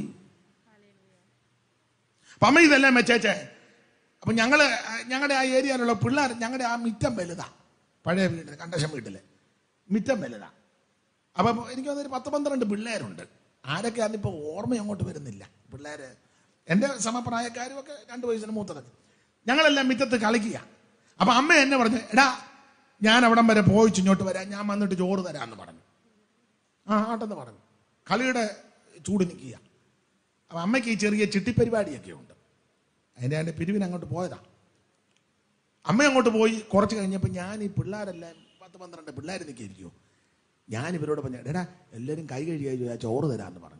അപ്പൊ അമ്മ ഇതെല്ലാം വെച്ചേച്ചേ. അപ്പൊ ഞങ്ങള് ഞങ്ങളുടെ ആ ഏരിയയിലുള്ള പിള്ളേർ, ഞങ്ങളുടെ ആ മിറ്റം വലുതാ. പഴയ വീട്ടിൽ കണ്ടശം വീട്ടില് മിറ്റം വലുതാ. അപ്പൊ എനിക്ക് തോന്നുന്നു പത്ത് പന്ത്രണ്ട് പിള്ളേരുണ്ട്. ആരൊക്കെയാണെന്നിപ്പോ ഓർമ്മ അങ്ങോട്ട് വരുന്നില്ല. പിള്ളേര് എൻ്റെ സമപ്രായക്കാരും ഒക്കെ രണ്ടു വയസ്സിന് മൂത്തതൊക്കെ. ഞങ്ങളെല്ലാം മിറ്റത്ത് കളിക്കുക. അപ്പൊ അമ്മ എന്നെ പറഞ്ഞു, എടാ ഞാൻ അവിടം വരെ പോയിച്ച് ഇങ്ങോട്ട് വരാം, ഞാൻ വന്നിട്ട് ചോറ് തരാമെന്ന് പറഞ്ഞു. ആ ആട്ടെന്ന് പറഞ്ഞു. കളിയുടെ ചൂട് നിൽക്കുക. അപ്പൊ അമ്മയ്ക്ക് ഈ ചെറിയ ചിട്ടിപ്പരിപാടിയൊക്കെ ഉണ്ട്. അതിൻ്റെ അതിൻ്റെ പിരിവിന് അങ്ങോട്ട് പോയതാ. അമ്മ അങ്ങോട്ട് പോയി. കുറച്ച് കഴിഞ്ഞപ്പോൾ ഞാൻ ഈ പിള്ളേരെല്ലാം പത്ത് പന്ത്രണ്ട് പിള്ളേർ നിൽക്കിയിരിക്കുമോ, ഞാൻ ഇവരോട് പറഞ്ഞു, എടാ എല്ലാവരും കൈ കഴുകിയ ചോറ് തരാമെന്ന് പറഞ്ഞു.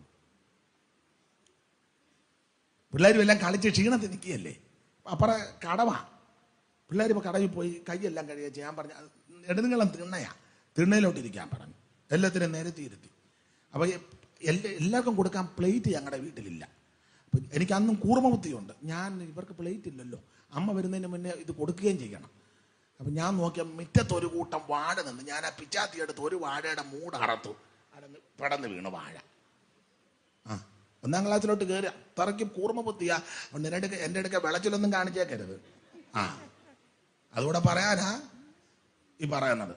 പിള്ളേരും എല്ലാം കളിച്ച് ക്ഷീണത്തിൽ നിൽക്കുകയല്ലേ. അപ്പുറം കടവാ. പിള്ളേർ ഇപ്പോൾ കടവിൽ പോയി കൈയെല്ലാം കഴുകിയ ഞാൻ പറഞ്ഞു, നെടുനീളം തിണ്ണയാ, തിണ്ണയിലോട്ട് ഇരിക്കാൻ പറഞ്ഞു. എല്ലാത്തിനും നിരത്തി ഇരുത്തി. അപ്പോൾ എല്ലാ എല്ലാവർക്കും കൊടുക്കാൻ പ്ലേറ്റ് ഞങ്ങളുടെ വീട്ടിലില്ല. അപ്പം എനിക്ക് അന്നും കൂർമ്മബുദ്ധിയുണ്ട്. ഞാൻ ഇവർക്ക് പ്ലേറ്റ് ഇല്ലല്ലോ, അമ്മ വരുന്നതിന് മുന്നേ ഇത് കൊടുക്കുകയും ചെയ്യണം. അപ്പം ഞാൻ നോക്കിയ മിറ്റത്തൊരു കൂട്ടം വാഴ നിന്ന് ഞാൻ ആ പിച്ചാത്തി എടുത്ത് ഒരു വാഴയുടെ മൂട് അറത്തു. അടന്ന് പടന്ന് വീണു വാഴ. ആ ഒന്നാം ക്ലാസ്സിലോട്ട് കയറുക. അത്രയ്ക്കും കൂർമ്മബുദ്ധിയാ. എൻ്റെ അടുക്ക എൻ്റെ അടുക്ക വിളച്ചിലൊന്നും കാണിച്ചേക്കരുത്. ആ അതുകൂടെ പറയാനാ ഈ പറയുന്നത്.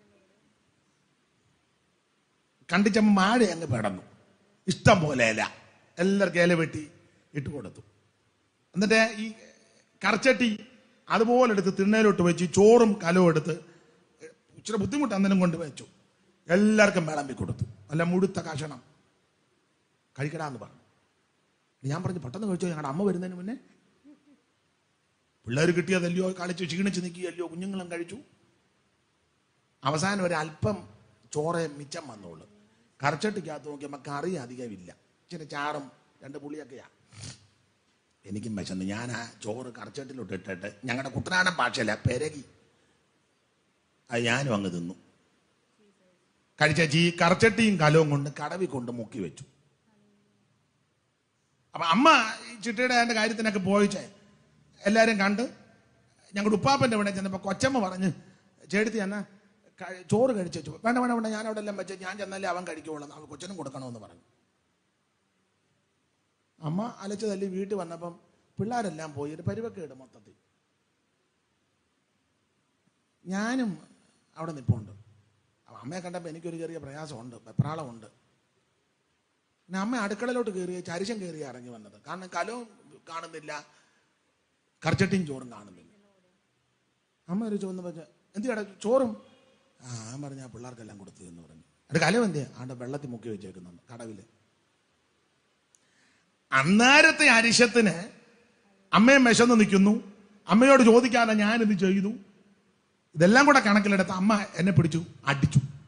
കണ്ടിച്ചമ്മ വാഴ അങ്ങ് പെടന്നു. ഇഷ്ടം പോലെ ഇല, എല്ലാവർക്കും ഇല വെട്ടി ഇട്ട് കൊടുത്തു. എന്നിട്ട് ഈ കറച്ചട്ടി അതുപോലെ എടുത്ത് തിണ്ണയിലോട്ട് വെച്ച് ചോറും കലവും എടുത്ത് ഇച്ചിരി ബുദ്ധിമുട്ട് അന്നേരം കൊണ്ട് വെച്ചു. എല്ലാവർക്കും വിളമ്പി കൊടുത്തു. നല്ല മുഴുത്ത കഷണം കഴിക്കടാന്ന് പറഞ്ഞു. ഞാൻ പറഞ്ഞു, പെട്ടെന്ന് കഴിച്ചോ, ഞങ്ങളുടെ അമ്മ വരുന്നതിന് മുന്നേ. പിള്ളേർ കിട്ടിയതല്ലയോ, കളിച്ച് ക്ഷീണിച്ച് നിൽക്കുകയല്ലയോ, കുഞ്ഞുങ്ങളും കഴിച്ചു. അവസാനം ഒരു അല്പം ചോറ് മിച്ചം വന്നോളൂ. കറച്ചട്ടിക്കകത്ത് നോക്കിയപ്പോൾ കറി അധികമില്ല, ഇച്ചിരി ചാറും രണ്ട് പുളിയൊക്കെയാ. എനിക്കും വിശന്ന്. ഞാൻ ആ ചോറ് കറച്ചട്ടിലോട്ട് ഇട്ടിട്ട് ഞങ്ങളുടെ കുട്ടനാടൻ ഭാഷയല്ല പെരകി അത് ഞാനും അങ്ങ് തിന്നു. കഴിച്ച ഈ കറച്ചട്ടിയും കലവും കൊണ്ട് കടവി കൊണ്ട് മുക്കി വെച്ചു. അപ്പൊ അമ്മ ഈ ചിട്ടയുടെ അതിന്റെ കാര്യത്തിനൊക്കെ പോയിച്ചേ എല്ലാരും കണ്ട് ഞങ്ങളുടെ ഉപ്പാപ്പന്റെ ഇവിടെ ചെന്നപ്പോ കൊച്ചമ്മ പറഞ്ഞ്, ചേട്ടത്തി എന്നാ ചോറ് കഴിച്ചു. വേണ്ട വേണ്ട വേണ്ട, ഞാൻ അവിടെ എല്ലാം വെച്ച് ഞാൻ ചെന്നാലേ അവൻ കഴിക്കുള്ളൂ, അവൻ കൊച്ചനും കൊടുക്കണമെന്ന് പറഞ്ഞു. അമ്മ അലച്ചു തല്ലി വീട്ടിൽ വന്നപ്പം പിള്ളേരെല്ലാം പോയി. ഒരു പരിവക്കേട് മൊത്തത്തിൽ. ഞാനും അവിടെ നിൽപ്പുണ്ട്. അമ്മയെ കണ്ടപ്പോൾ എനിക്കൊരു ചെറിയ പ്രയാസമുണ്ട്, വെപ്രാളമുണ്ട്. പിന്നെ അമ്മ അടുക്കളയിലോട്ട് കയറി ചരിശം കയറി ഇറങ്ങി വന്നത്. കാരണം കലവും കാണുന്നില്ല, കറച്ചട്ടിയും ചോറും കാണുന്നില്ല. അമ്മ ഒരു ചോദിച്ചു വെച്ചാൽ എന്തിനാ ചോറും? ആ ഞാൻ പറഞ്ഞ ആ പിള്ളേർക്കെല്ലാം കൊടുത്തു എന്ന് പറഞ്ഞു. അത് കലം എന്തിയാ? ആണ്ട് വെള്ളത്തിൽ മുക്കി വെച്ചേക്കുന്നുണ്ട് കടവില്. അന്നേരത്തെ അരിശത്തിന് അമ്മയും വിശന്ന് നിൽക്കുന്നു. അമ്മയോട് ചോദിക്കാതെ ഞാനിത് ചെയ്തു. ഇതെല്ലാം കൂടെ കണക്കിലെടുത്ത് അമ്മ എന്നെ പിടിച്ചു അടിച്ചു.